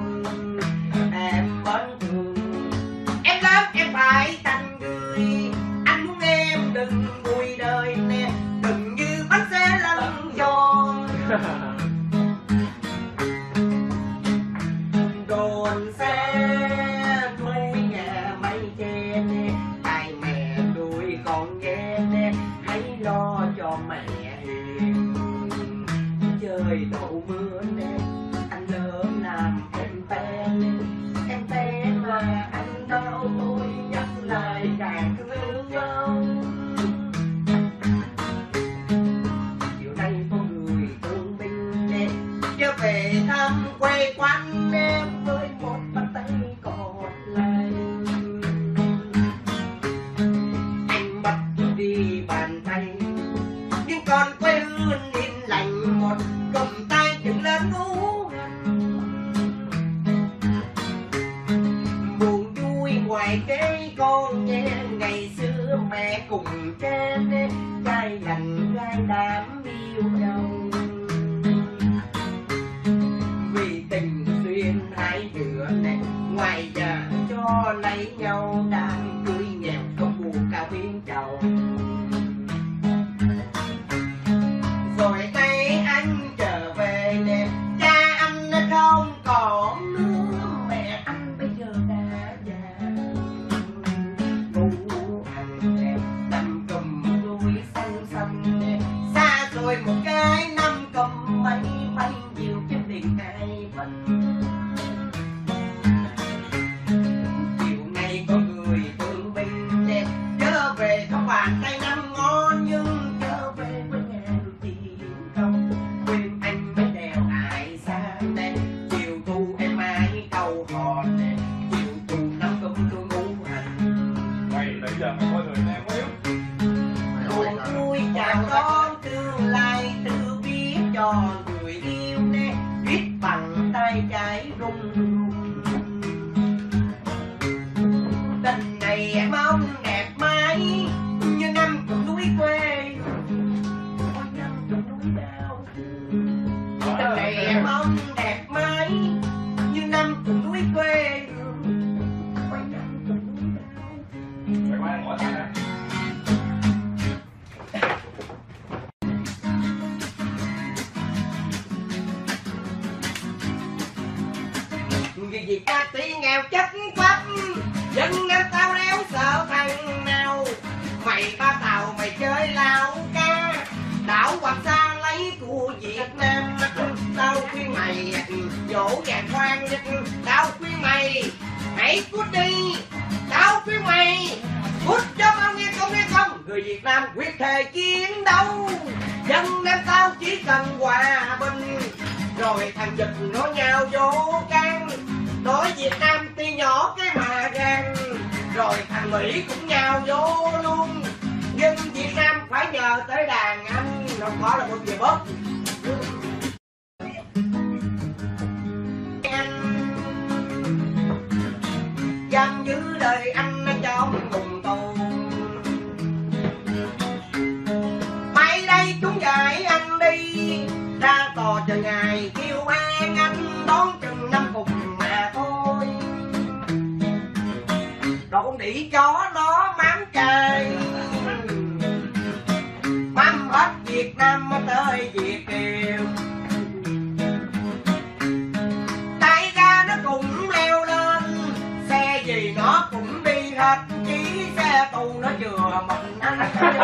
Em vẫn thương em lớn em phải thành người, anh muốn em đừng vui đời nè, đừng như bánh xe lăn giòn. Đồn xe thuê nhà mây che nè, ai mẹ nuôi con nghe nè, hãy lo cho mẹ hiền. Trời đổ mưa nè, anh lỡ làm em té nè, em té mà anh đau tôi nhắc lại càng thương nhau. Chiều nay có người thương binh nè, trở về thăm quê quán em với một bàn tay còn lại. Anh mất đi bàn tay, nhưng còn quê hương yên lành một cầm tay đừng lên ngủ. Buồn vui ngoài cái con nghe, ngày xưa mẹ cùng trên trai lành gái đám yêu nhau. Vì tình duyên hai đứa này ngoài giờ cho lấy nhau, đang cưới nghèo không buồn cao biến chầu. Rồi nay anh trở về nè, cha anh nó không còn nữa, mẹ anh bây giờ đã già. Ngủ hành nè, nằm cầm đuôi xanh xanh nè, xa rồi một cái năm cầm mấy mấy nhiều kiếm tiền hai phần. Chiều nay có người thề chiến đấu, dân Nam Tao chỉ cần hòa bình. Rồi thằng Giật nó nhào vô can, nói Việt Nam tuy nhỏ cái mà gan. Rồi thằng Mỹ cũng nhào vô luôn, nhưng Việt Nam phải nhờ tới đàn anh, không có là một về bớt. Giam giữ đời anh trong cùng tù, mai đây chúng giải anh đi ra tòa chờ ngày kêu an anh, đón chừng năm cùng mà thôi. Rồi con đĩ chó nó mám cài, mắm hết Việt Nam tới Việt Kiều. Tay ga nó cũng leo lên, xe gì nó cũng đi hết, chỉ xe tù nó chừa mình anh.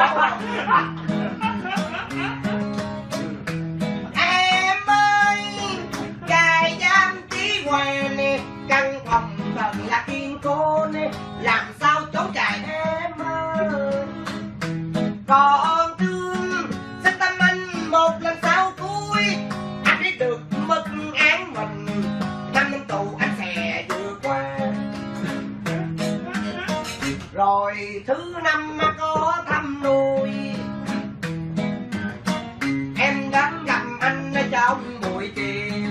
Em ơi, cài giam chí hòa nè, căn phòng thật là kiên cố nè, làm sao trốn chạy em ơi. Còn thương xin tâm anh một lần sau cuối, anh ấy được mất án mình, năm năm tù anh sẽ vượt qua. Rồi thứ năm có thăm nuôi, em đến gặp anh trong buổi chiều.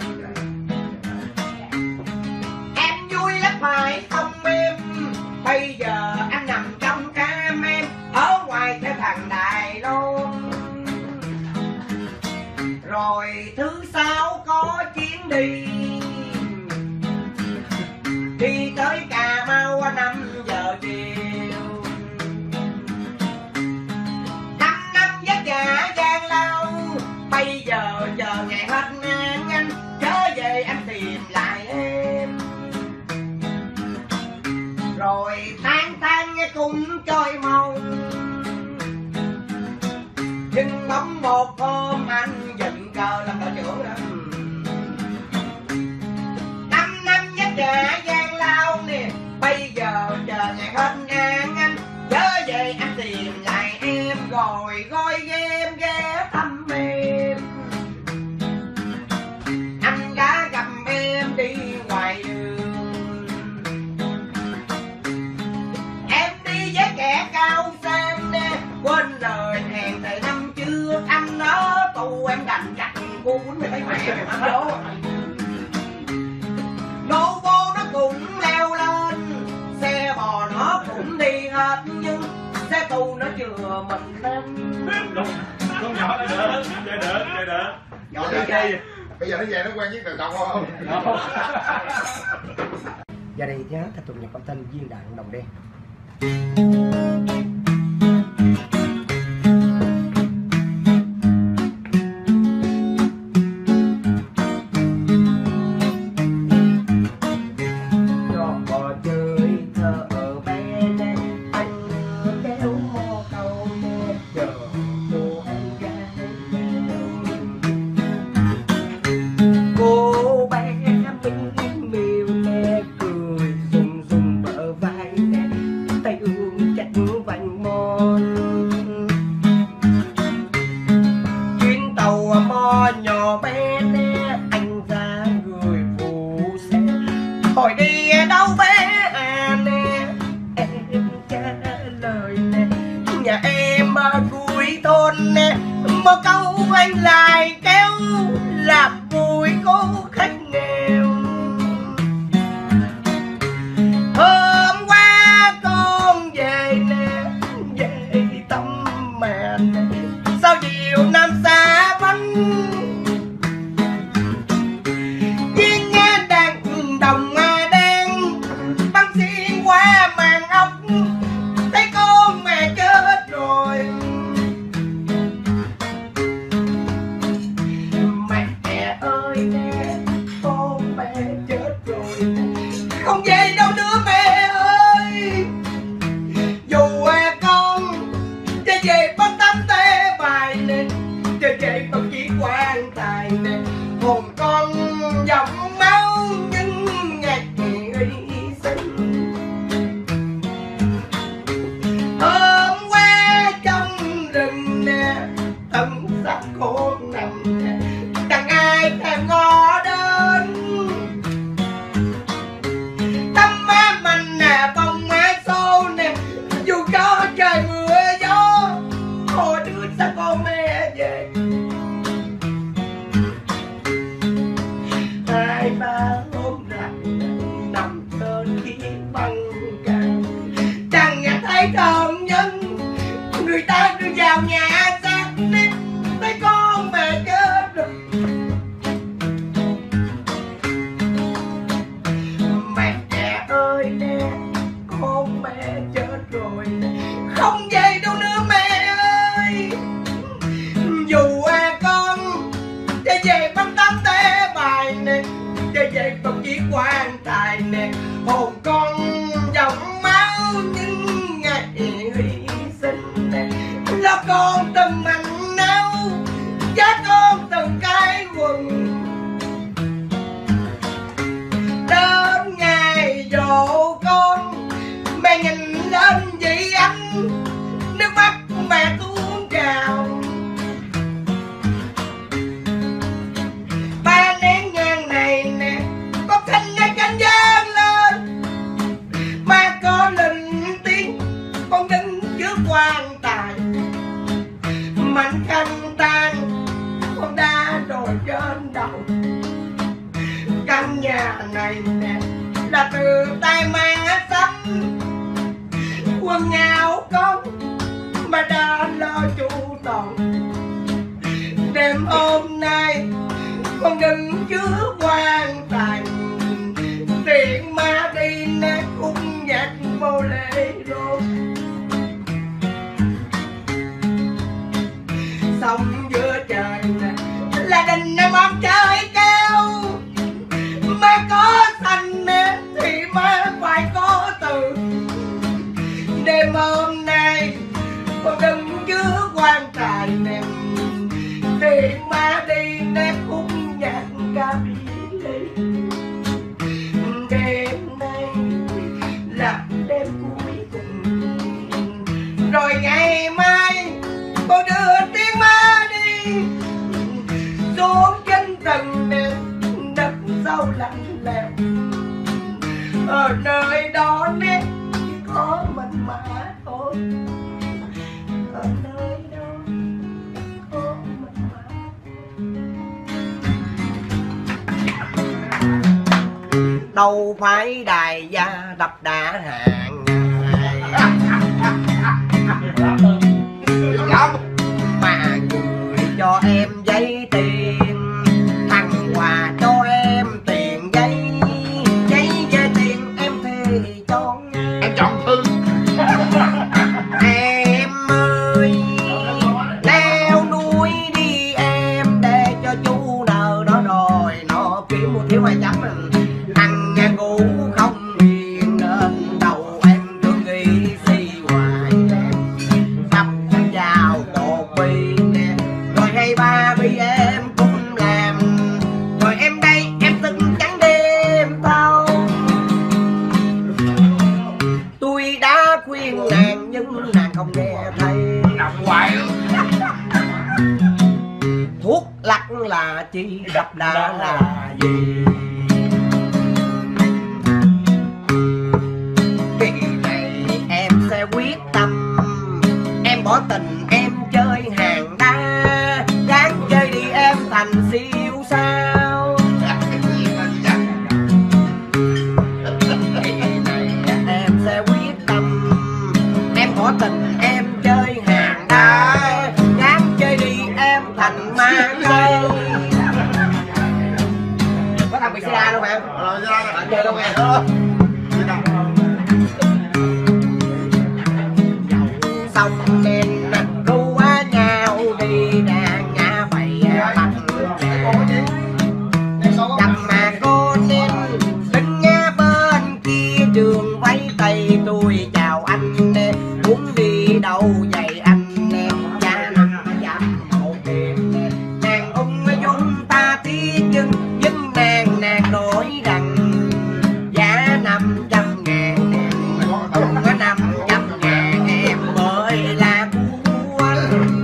Em vui lắm phải không em, bây giờ anh nằm trong cam em, ở ngoài theo thằng Đài Loan. Rồi thứ sáu có chuyến đi, đi tới Cà Mau năm giờ chiều. Năm năm vất vả gian lao, bây giờ chờ ngày hết ngang anh, trở về anh tìm lại em. Rồi tháng tháng nghe cũng trôi mau, nhưng bỗng một hôm anh dựng cờ làm đội trưởng đó. Năm năm vất vả gian lao nè, bây giờ chờ ngày hết ngang anh, trở về anh tìm lại em. Rồi gói game ghé thăm em, anh đã gặp em đi ngoài đường. Em đi với kẻ cao sang nè, quên lời hẹn từ năm trước, anh ở tù em đành chặt cuốn mày thấy mẹ mày má đố. Nô vô nó cũng leo lên, xe bò nó cũng đi hết, nhưng xe tù nó chừa mình lên. Con nhỏ nó đỡ, chơi đỡ, chơi đỡ. Nhỏ nó chơi. Bây giờ nó về nó quen với từ đọc không? Và đây nhá, thạch tụng nhập âm thanh viên đạn đồng đen. Hãy subscribe cho kênh Ghiền Mì Gõ để không bỏ lỡ tay mang sắm quần áo con mà đã lo chu toàn. Đêm hôm nay con đừng chứa quan tài, tiền ma đi nát khúc nhạc bolero. Sông giữa trời là đình mong trời cao, mà có xanh thì má phải có từ. Đêm hôm nay con đừng chứa quan tài nè, thì má đi nét khúc nhạc ca đi. Đêm nay là đêm cuối cùng, rồi ngày mai con đưa tiếng má đi xuống chân trần đêm đất sâu lạnh lẽo. Ở nơi đó nét có mình mà thôi, ở nơi đó có mình mà. Đâu phải đài gia đập đá hàng mà người cho em giấy tiền, thằng quà cho em tiền giấy, giấy về tiền em thì cho Em chọn Thư. em ơi. Leo núi đi em để cho chú nợ nó đòi nó kiếm một thiếu hai chấm. Thằng nhà ngủ không hiền nên đầu em cứ nghĩ suy hoài. Sắp vào cột biên nè, rồi hay ba bi em cũng làm, rồi em đây em từng trắng đêm tao. Tôi đã khuyên nàng nhưng nàng không nghe thấy. nằm hoài luôn. Thuốc lắc là chi, đập đá là gì? Kỳ này em sẽ quyết tâm, em bỏ tình em chơi hàng đá, ráng chơi đi em thành siêu sao. Kỳ này em sẽ quyết tâm, em bỏ tình em chơi hàng đá, ráng chơi đi em thành ma cây. Có thằng bị xe đa đâu mà Rồi, ra bạn chơi đâu mà. Xong nên ru á nhau đi đàn ngã phải bắt chăm mà cô nên đứng nghe bên kia đường váy tay. Tôi chào anh nè, muốn đi đâu vậy anh nè, cha năm dám một đêm nè. Nàng ung dung ta tí chân nhưng nàng nàng nổi rằng giá năm trăm ngàn nè, ung có năm trăm ngàn em mới là của anh.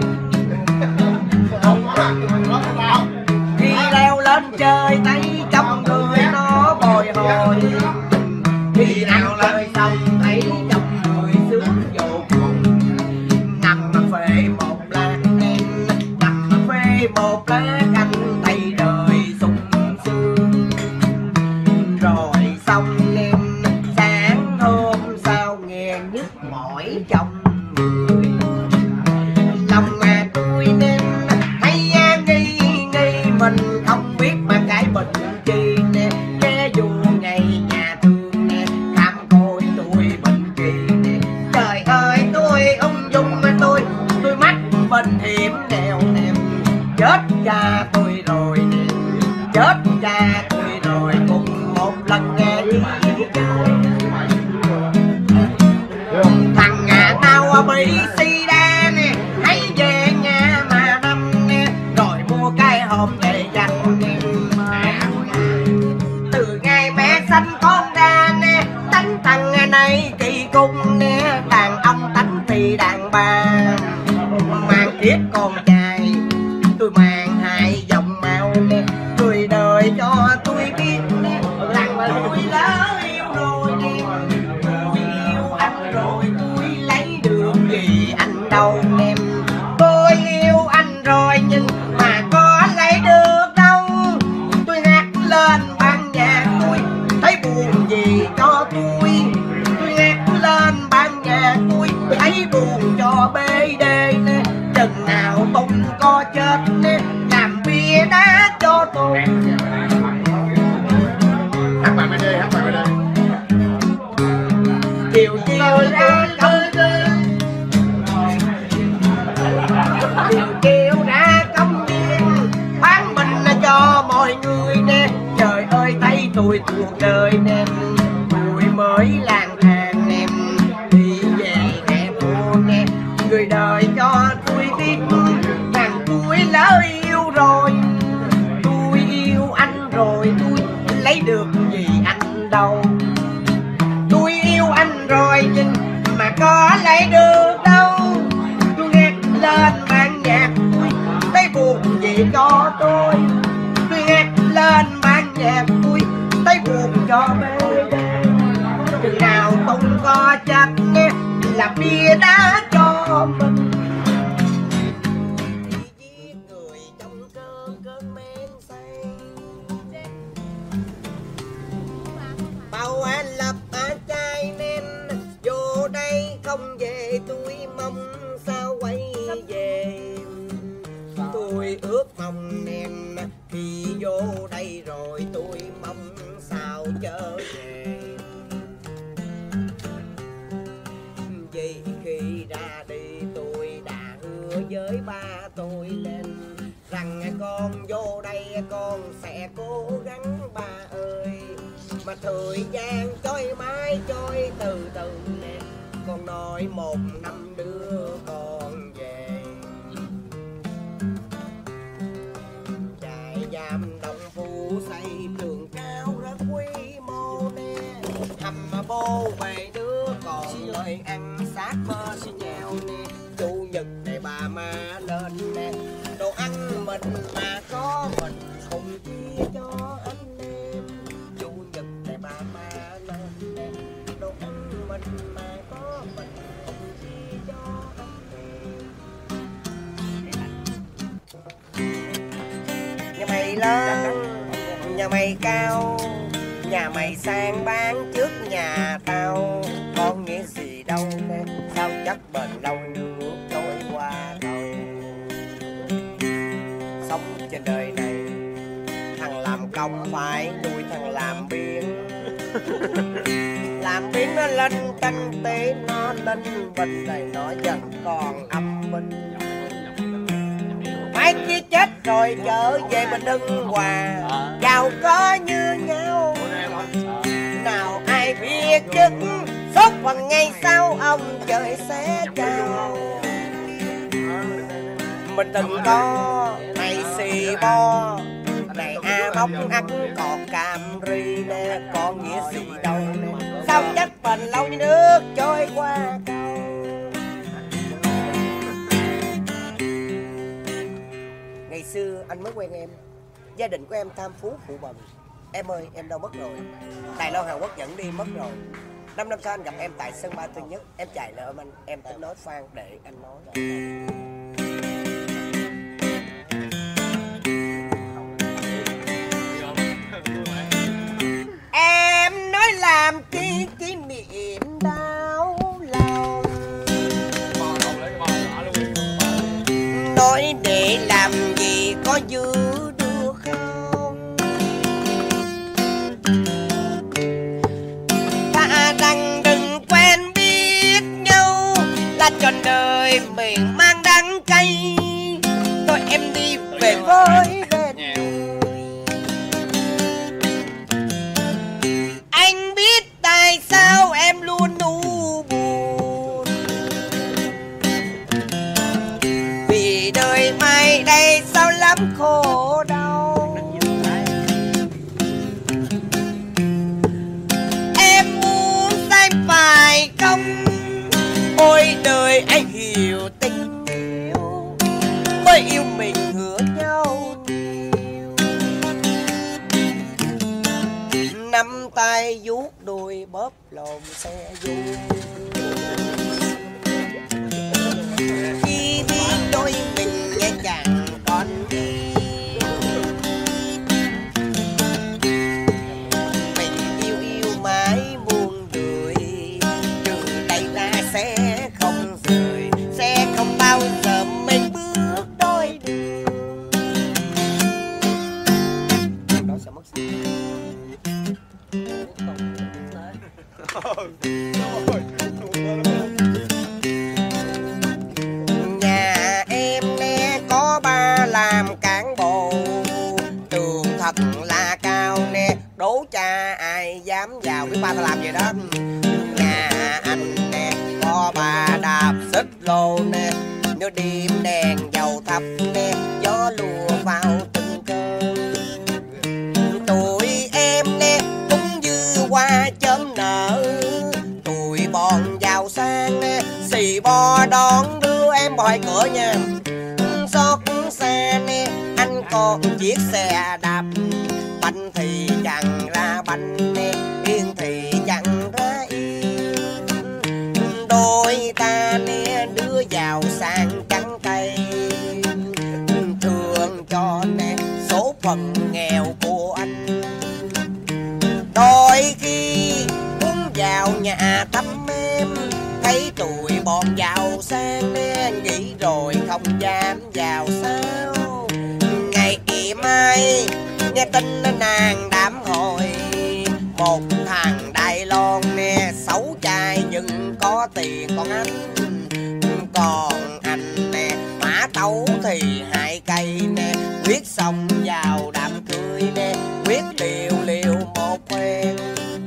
Khi leo lên chơi thấy trong người nó bồi hồi, khi nào lời xong thấy trong người sướng vô cùng. Nằm phê một lá em, nằm phê một lá canh tay đời sung sướng. Rồi xong em sáng hôm sau nghe nhức mỏi trong người, lòng mà tôi nên thấy nghi nghi mình không biết mà cái bệnh chi nè. Ghé dù ngày nhà thương nè, khám coi tôi bệnh kỳ nè. Trời ơi tôi ung dung mà tôi tôi mắc bệnh hiểm nghèo nè. Chết cha tôi rồi nè, chết cha tôi rồi cùng một lần nghe đi chơi. Thằng nhà tao bị si đa nè, hãy về nhà mà năm nè, rồi mua cái hòm để dành nè. Từ ngày mẹ sanh con ra nè, tánh thằng này kỳ cung nè. Đàn ông tánh thì đàn bà, mang kiếp con trai tôi mang hai dòng màu nè. Người đời cho tôi biết nè, rằng mà tôi lỡ yêu rồi nè. Tôi yêu anh rồi tôi lấy được gì anh đâu em. Tôi yêu anh rồi nhưng mà có lấy được đâu. Tôi hát lên ban nhạc tôi thấy buồn gì cho tôi chiều chiều ra cắm chiều chiều ra cắm viên bán mình là cho mọi người nè. Trời ơi thấy tôi cuộc đời nè, tôi mới lang thang nè, đi về nè buồn nè. Người đời cho tôi biết rằng tôi lỡ yêu rồi, tôi yêu anh rồi tôi lấy được gì anh đâu. Tôi yêu anh rồi nhưng mà có lấy được đâu. Tôi nghe lên ban nhạc tôi thấy buồn gì cho tôi. Tôi nghe lên ban nhạc tôi thấy buồn cho bê đê. Chừng nào tung có chắc nghe là bia đá cho mình. Giết người trong cơn cơn men say. Bao anh lập ở trai nên vô đây không về, tôi mong sao quay về. Tôi ước mong em khi vô đây rồi tôi mong sao trở về. Vì khi ra đi tôi đã hứa với ba tôi nên rằng con vô đây con sẽ cố gắng ba ơi. Mà thời gian trôi mãi trôi từ từ nè, con nói một năm đưa con về. Trại giam Đồng Phú xây tường cao rất quy mô nè, hầm bô về đứa còn lời ăn sát bên nhau nè. Chủ nhật này bà má lên nè, đồ ăn mình mà có mình không chia cho anh em. Chủ nhật này bà má lên nè, đồ ăn mình mà có mình không chia cho anh em. Nhà mày lớn, nhà mày cao, nhà mày sang bán trước nhà tao, con nghĩa gì đâu nè, sao chắc bền lâu nước trôi qua thôi. Sống trên đời này, thằng làm công phải nuôi thằng làm biếng. Làm biếng nó lên kinh tế, nó lên bình này nó vẫn còn âm binh. Mấy kia chết rồi trở về mình Hưng Hòa, giàu có như nhau. Nào ai biết chứ suốt phần ngày sau ông trời sẽ chào. Mình từng có này xì bo, này a bóc ăn cọt cam ri nè, còn nghĩa gì đâu nè, sao chắc bền lâu như nước trôi qua cầu. Ngày xưa anh mới quen em, gia đình của em tham phú phụ bần. Em ơi, em đâu mất rồi? Đài Loan Hàn Quốc dẫn đi mất rồi. Năm năm sau anh gặp em tại sân ba Tư Nhất, em chạy nợ anh, em tính nói Phan để anh nói. Em nói làm chi kỷ niệm đau lòng, nói để làm gì có giữ được không? Ta rằng đừng quen biết nhau là trọn đời mình mang đắng cay. Thôi em đi về với bên anh biết tại sao em luôn u buồn, vì đời mai đây sao lắm khổ đau. Em muốn sai phải không? Ôi đời anh hiểu tình yêu, mới yêu mình hứa nhau nhiều. Nắm tay vuốt đuôi bóp lồn xe vui, chỉ biết đôi mình nghe chẳng còn đi. Mình yêu yêu mãi muôn đời, từ đây ra sẽ không rời, sẽ không bao giờ mình bước đôi đường. Đó sẽ mất. Nhà em nè có ba làm cán bộ, trường thật là cao nè, đố cha ai dám vào. Biết ba ta làm gì đó. Nhà anh nè có ba đạp xích lô nè, nó điểm đèn dầu thắp nè, gió lùa vào từng cơn. Tụi em nè cũng như hoa chớm nở, tụi bọn giàu sang nè xì bo đón đưa em bòi cửa nha. Xót xe nè anh còn chiếc xe đạp, bánh thì chẳng ra bánh nè, yên thì chẳng ra yên. Đôi ta nè đưa vào sang trắng cây, thường cho nè số phận nghèo của anh. Đôi khi muốn vào nhà thăm em, thấy tụi bọn giàu sang nè, nghĩ rồi không dám vào sao. Ngày mai nghe tin nàng đám hội, một thằng Đài Loan nè xấu trai nhưng có tiền còn anh. Còn anh nè mã tấu thì hai cây nè, quyết xong vào đám cưới nè, quyết liều liều một phen.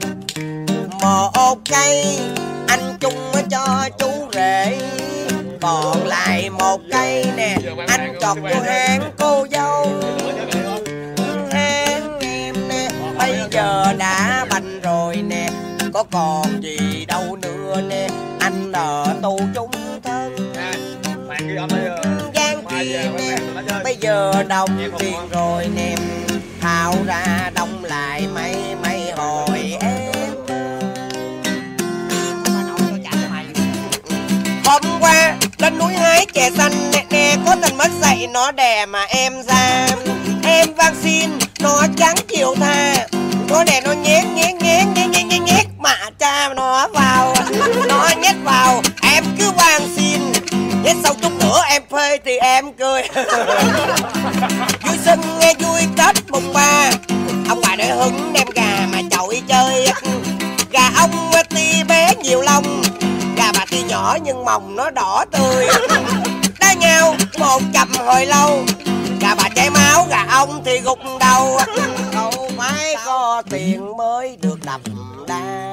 Một cây anh chung cho chú rể, còn lại một cây nè anh chọt vô hang cô dâu. Hang em nè bây giờ đã bành rồi nè, có còn gì đâu nữa nè, anh ở tù chung thân. Giang kia nè bây giờ đồng tiền rồi nè, tháo ra đông lại mấy mấy hồi em. Hôm qua lên núi hái chè xanh nè nè, có tình mất dậy nó đè mà em ra. Em van xin nó chẳng chịu tha, nó đè nó nhét nhét nhét nhét nhét nhét nhét mà cha nó vào, nó nhét vào em cứ van xin. Nhét sau chút nữa em phê thì em cười. Vui xuân nghe vui Tết mùng ba, ông bà để hứng đem gà mà chọi chơi. Gà ông ti bé nhiều lông, gà bà ti nhỏ nhưng mồng nó đỏ tươi. Đá nhau một chầm hồi lâu, gà bà chảy máu, gà ông thì gục đầu. Đâu phải có tiền mới được đập đá,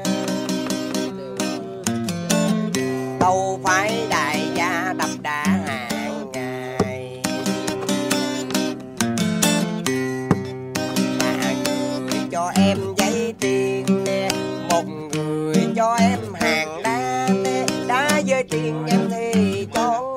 đâu phải đại gia đập đá hàng ngày. Mà người cho em giấy tiền nè, một người cho em hàng đá nè, đá với tiền em thì cho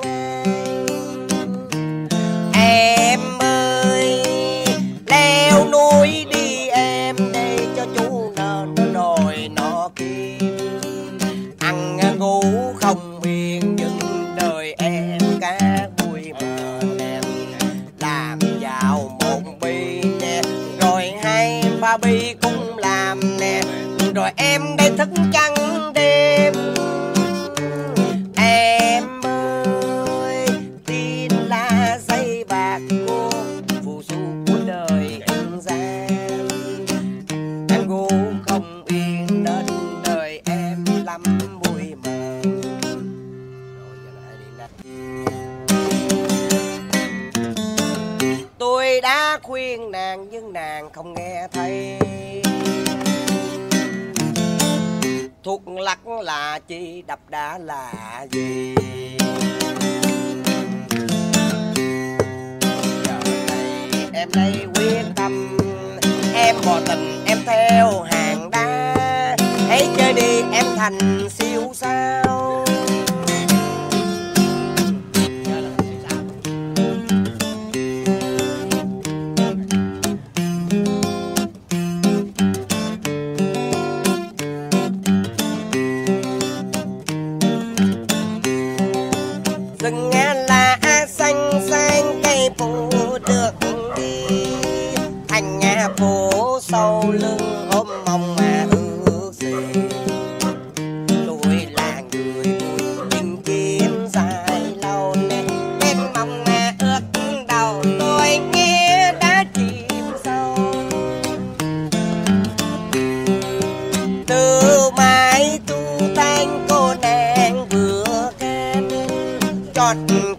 ngay. Em ơi leo núi đi em, để cho chú nên đồi nó kim. Ăn ngủ không yên nhưng đời em cả vui mờ em. Làm giàu một bi nè, rồi hai ba bi cũng làm nè, rồi em đây thức trắng đêm. Em ơi tin là dây bạc cô phù du của đời anh gian. Em ngủ không yên nên đời em lắm vui mờ. Tôi đã khuyên nàng nhưng nàng không nghe thấy. Thuốc lắc là chi, đập đá là gì? Giờ này em đây quyết tâm, em bỏ tình em theo hàng đá. Hãy chơi đi em thành siêu sao. Rừng lá xanh xanh cây phủ được đi, thành nhà phố sau lưng ôm mong mà ước gì. Tôi là người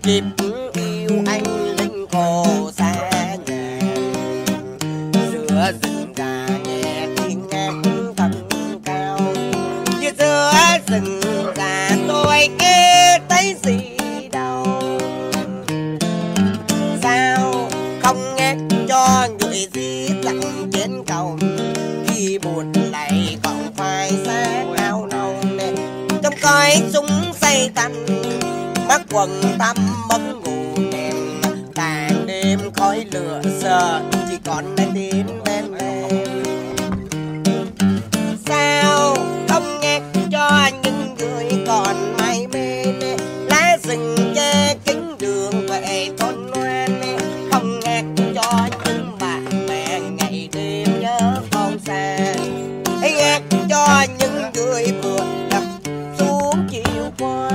kịp yêu anh linh khổ xa nhà. Giữa rừng già nghe tiếng ngát thật cao, như giữa rừng già tôi nghe thấy gì đâu. Sao không ngát cho người gì tặng trên cầu, khi buồn lại còn phải xác áo nâu nè. Trong cõi súng say tanh, mắt quần tâm mất ngủ đèn, tàn đêm khói lửa sợ chỉ còn lại tiếng bên em. Sao không ngát cho những người còn mải mê nè, lá rừng che kín đường về thôn ngoan nè. Không ngát cho những bạn bè ngày đêm nhớ con xa, hãy ngát cho những người vừa đập xuống chiều qua.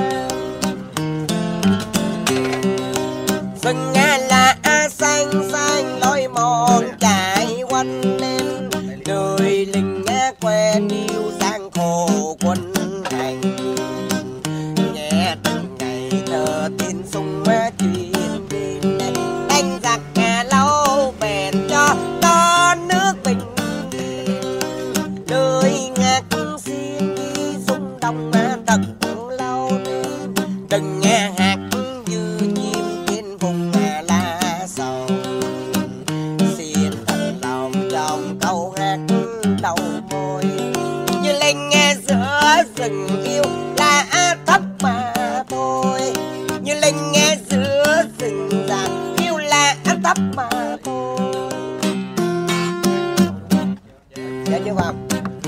Rừng nghe là xanh xanh lối mòn chạy quanh lên, đời linh nghe quen yêu gian khổ quân hành. Nghe từng ngày thơ tin sung chuyện đêm, đánh giặc nghe lâu bền cho đón nước bình yên. Đời ngạc xin đi sung đông thật lâu đêm, đừng nghe hạt như chim trên vùng lá sầu. Xin thật lòng trong câu hát đầu môi, như linh nghe giữa rừng yêu là thấp mà thôi. Như linh nghe giữa rừng già yêu là thấp mà thôi. Dạ chưa không?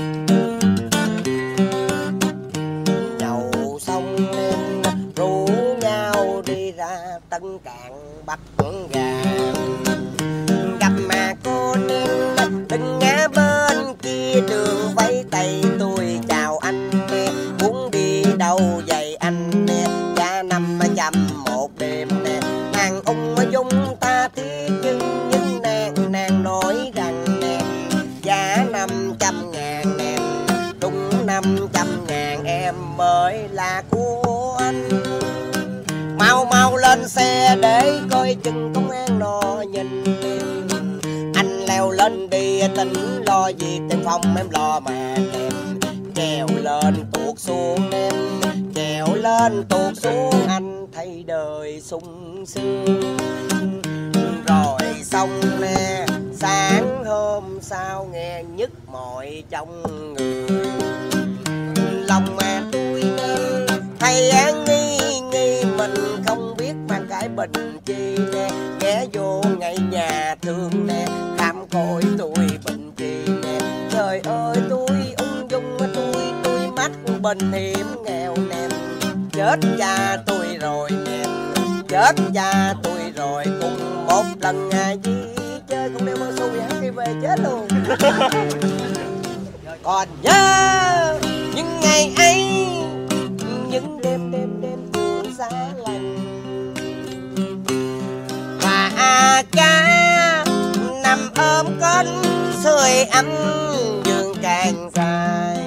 Nhậu xong nên rủ nhau đi ra Tân Cảng bắt gà. Gặp mà cô nên đừng ngã bên kia đường vẫy tay tôi chào anh nè. Muốn đi đâu vậy anh nè, giá năm trăm một đêm nè. Nàng ung dung ta thiết nhưng nhưng nàng nàng nói rằng nè, giá năm trăm ngàn nè, đúng năm trăm ngàn em mới là của anh. Mau mau lên xe để coi chừng công an nó nhìn em. Anh leo lên đi tính lo gì tên phòng em lo mà em. Trèo lên tuột xuống em, trèo lên tuột xuống anh thấy đời sung sướng. Rồi xong nè, sáng hôm sau nghe nhức mỏi trong người. Lòng mà tôi nên hay án nghi nghi mình không biết mang cái bệnh chi nè. Ghé vô ngay nhà thương nè, khám coi tôi bệnh chi nè. Trời ơi tôi ung dung tôi tôi mắc bệnh hiểm nghèo nè. Chết cha tôi rồi nè, chết cha tôi rồi cùng một lần à gì chơi không đeo bao xu hát đi về chết luôn. Còn nhớ những ngày ấy, những đêm đêm đêm thương giá lành, và à cha nằm ôm con sưởi ấm giường càng dài.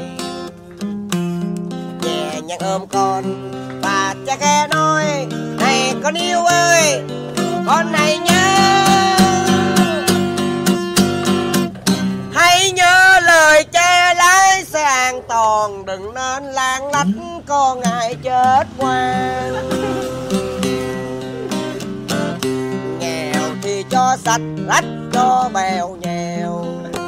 Nhẹ nhàng ôm con và cha ghé nói, này con yêu ơi, con này nhớ, hãy nhớ lời cha lái xe an toàn, đừng nên lang lách con ngại chết quan. Nghèo thì cho sạch, rách cho bèo nhèo.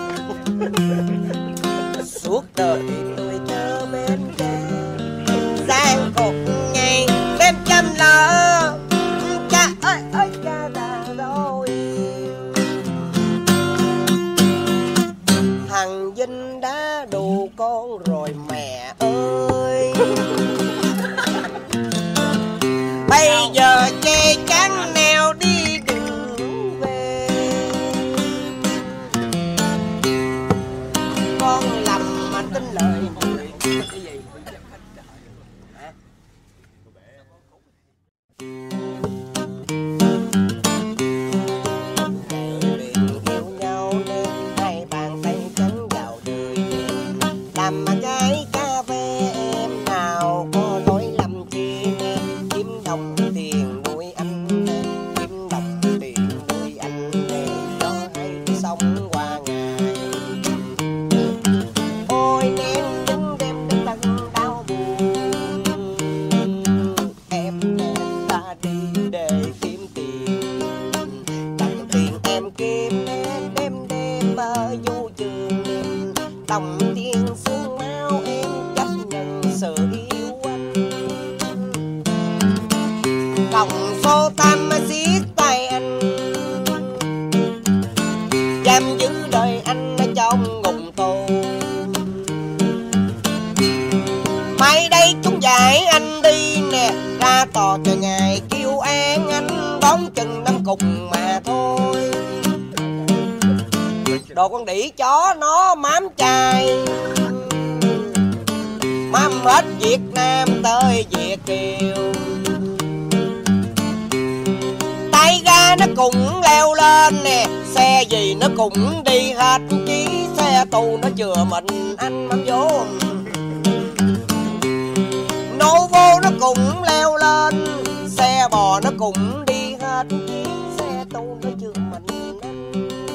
Suốt đời tôi nhớ bên cha, gian khổ ngày đêm chăm lo. Cha ơi ơi cha đã rồi. Thằng Vinh đã đù con rồi mẹ ơi. Bây giờ chê chán neo đi đừng về. Con lầm mà tin lời người. Cái gì? ta tò chờ ngày kêu an anh đón chừng năm cùng mà thôi. Đồ con đĩ chó nó mám chai, mám hết Việt Nam tới Việt Kiều. Tay ga nó cũng leo lên nè, xe gì nó cũng đi hết, chỉ xe tù nó chừa mình anh mám vô. Nô vô nó cũng leo lên, xe bò nó cũng đi hết, chỉ xe tù nó chừa mình anh.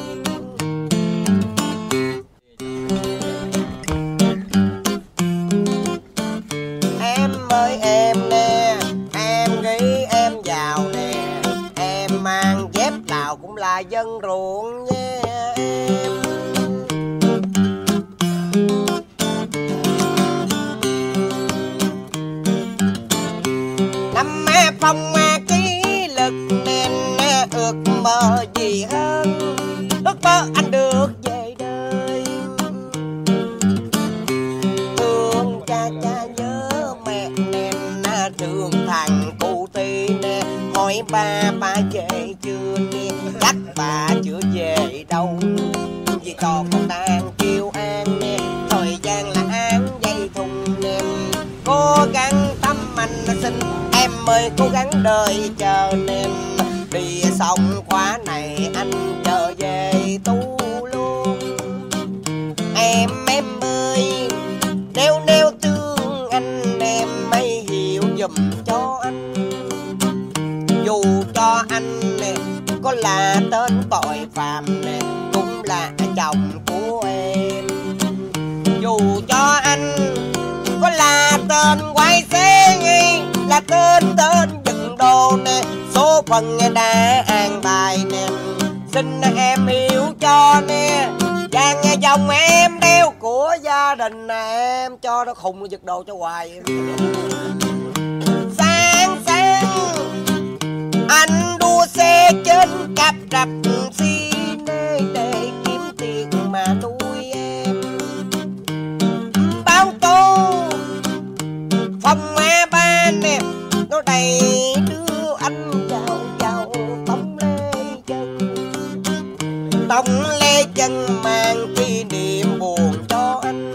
Em ơi em nè, em nghĩ em giàu nè, em mang dép nào cũng là dân ruộng nha em. Năm má phong ma ký lực nên ước mơ gì hơn, ước mơ anh được về đời. Thương cha cha nhớ mẹ nên thương thằng cụ Ti nè, hỏi ba ba về chưa nè, chắc bà chưa về đâu. Vì to con đang kêu an nè, thời gian là án dây thùng nè. Cố gắng tâm anh xin em ơi, cố gắng đợi chờ nên đi xong khóa này anh trở về tu luôn. Em em ơi, nếu nếu thương anh em mới hiểu giùm cho anh. Dù cho anh nè có là tên tội phạm nè, cũng là chồng của em. Dù cho anh có là tên quái xế ngay, là tên tên dựng đồ nè, số phận đã an bài nè, xin em hiểu cho nè. Vàng dòng em đeo của gia đình em, cho nó khùng nó giật đồ cho hoài. Sáng sáng anh đua xe trên cặp rập xi nê để kiếm tiền mà nuôi em. Bao tô phòng ma ba nè, nó đầy đưa anh vào vào tống lê chân. Tống lê chân mang kỷ niệm buồn cho anh.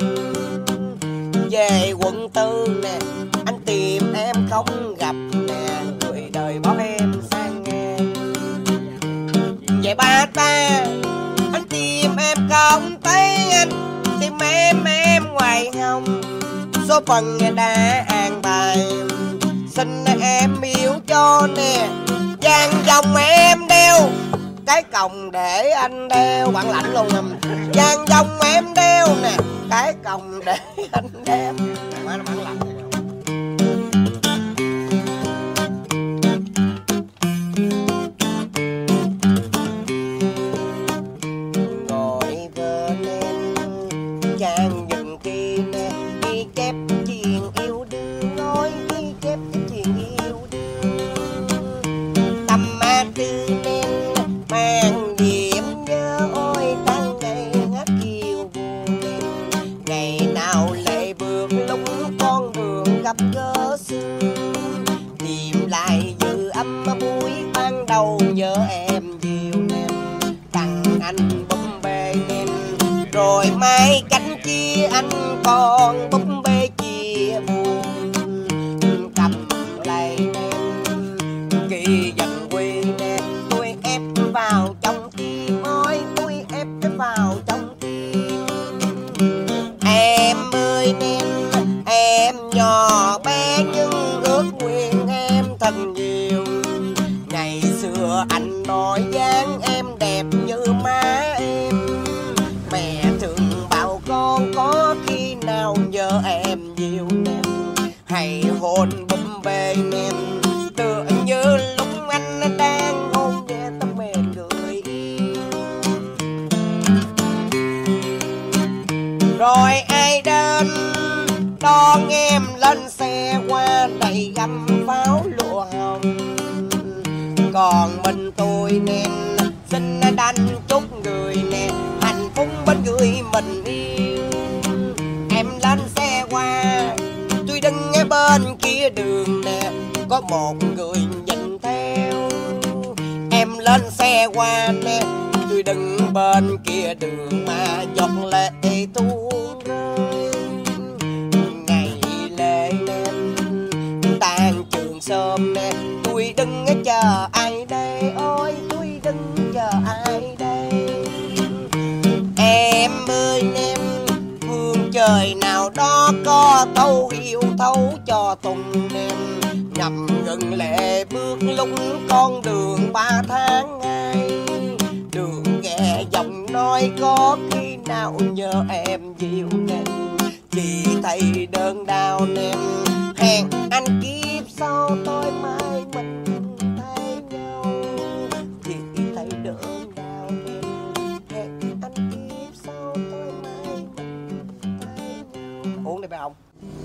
Về quận tư nè, anh tìm em không gặp nè, người đời bỏ em sang ngang. Về ba ta, anh tìm em không thấy anh, tìm em em ngoài hông. Số phận đã an bài, xin em yêu cho nè. Vàng dòng em đeo, cái còng để anh đeo bạn lạnh luôn nè. Vàng dòng em đeo nè, cái còng để anh đeo mà nó bạn lạnh. Gọi vợ lên chàng dừng kia nè, ghi chép chuyện yêu đương, nói ghi chép chuyện yêu đương. Tâm ma tư nên mang điểm nhớ, ôi tháng ngày ngắt chiều buồn. Ngày nào lệ bước lúc con đường gặp gỡ xưa, tìm lại dư âm buổi ban đầu nhớ em nhiều em. Tặng anh búp bê em, rồi mai cánh chia anh còn búp bê chia buồn. Cầm lại em kỳ dần quy nè, tôi ép vào trong tim, ôi tôi ép vào trong tim. Em ơi em, em nhỏ bé nhưng ước nguyện em thật nhiều. Ngày xưa anh nói dáng em đẹp như má em, mẹ thường bảo con có khi nào nhớ em nhiều em. Hãy hôn búp bê em, tựa như lúc anh đang hôn nhẹ tấm mền người yêu. Rồi ai đến đón em lên xe qua đầy găm pháo lụa hồng. Còn mình tôi nên xin đành chúc người nè, hạnh phúc bên người mình yêu. Em lên xe qua, tôi đứng ở bên kia đường nè, có một người nhìn theo. Em lên xe qua nè, tôi đứng bên kia đường mà giọt lệ tuôn rơi. Ngày lễ nên tan trường sớm nè, tôi đứng chờ ai đây, ôi tôi đứng chờ ai đây. Em ơi em, phương trời nào đó có thấu yêu thấu cho tùng em. Ngập ngừng lệ bước lung con đường ba tháng ngày. Đường nghe giọng nói có khi nào nhớ em dịu nên. Chỉ thấy đơn đau em, hẹn anh kiếp sau tôi mai mình thấy nhau. Chỉ thấy đơn đau em, hẹn anh kiếp sau tôi mai mình thấy nhau. Uống đi bà ông.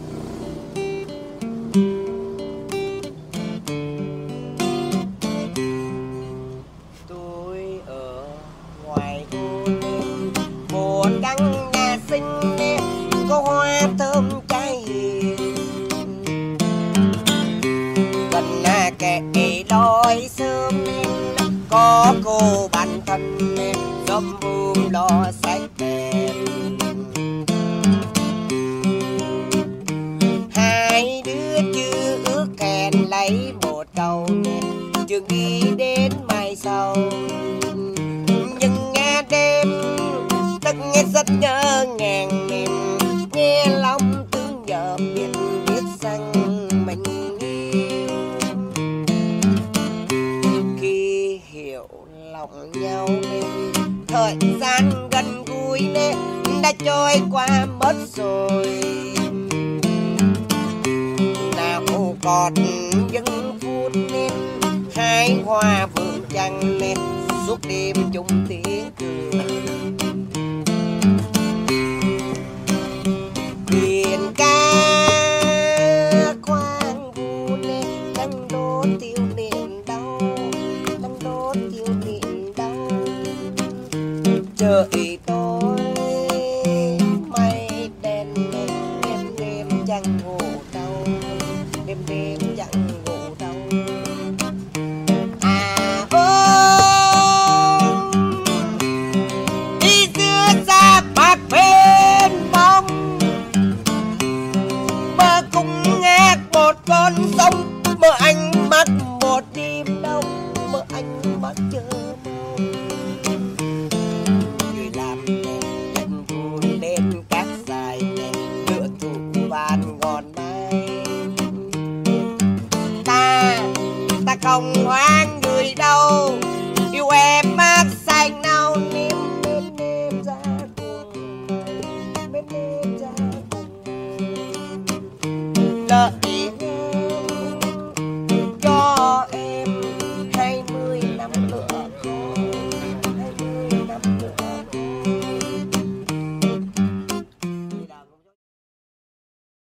Tôi ở ngoài cô đêm, một căn nhà xinh đẹp có hoa thơm cháy hiền. Gần kẻ đói sớm có cô bạn thân dâm hương lo sách đèn. Hai đứa chưa ước hẹn lấy một câu chưa nghĩ đến mai sau. Nhưng nghe đêm tất nghe rất nhớ ngàn niềm, nghe lòng thương nhớ biết biết rằng mình yêu. Khi hiểu lòng nhau nên thời gian gần gũi nên đã trôi qua mất rồi. Nào còn những phút nên hai hoa vườn trăng nên suốt đêm chung tiếng cười. Biển ca khoan vu nên đang đốt tiêu niềm đau, đang đốt tiêu niềm đau. Trời tối mây đen đen, đêm đêm chẳng ngủ đâu, đêm đêm chẳng ngủ đâu. À ôi đi xưa xa bạc bên bóng, mơ cùng nghe một con sông, mơ anh mắt một đêm đông, mơ anh mắt chờ mong. Người làm nên nhận buồn lên các dài nên lửa thủ vàn ngọn mai. Ta ta không hoang người đâu, yêu em mắt xanh nâu niêm bên đêm ra cùng bên đêm ra cùng. Lợi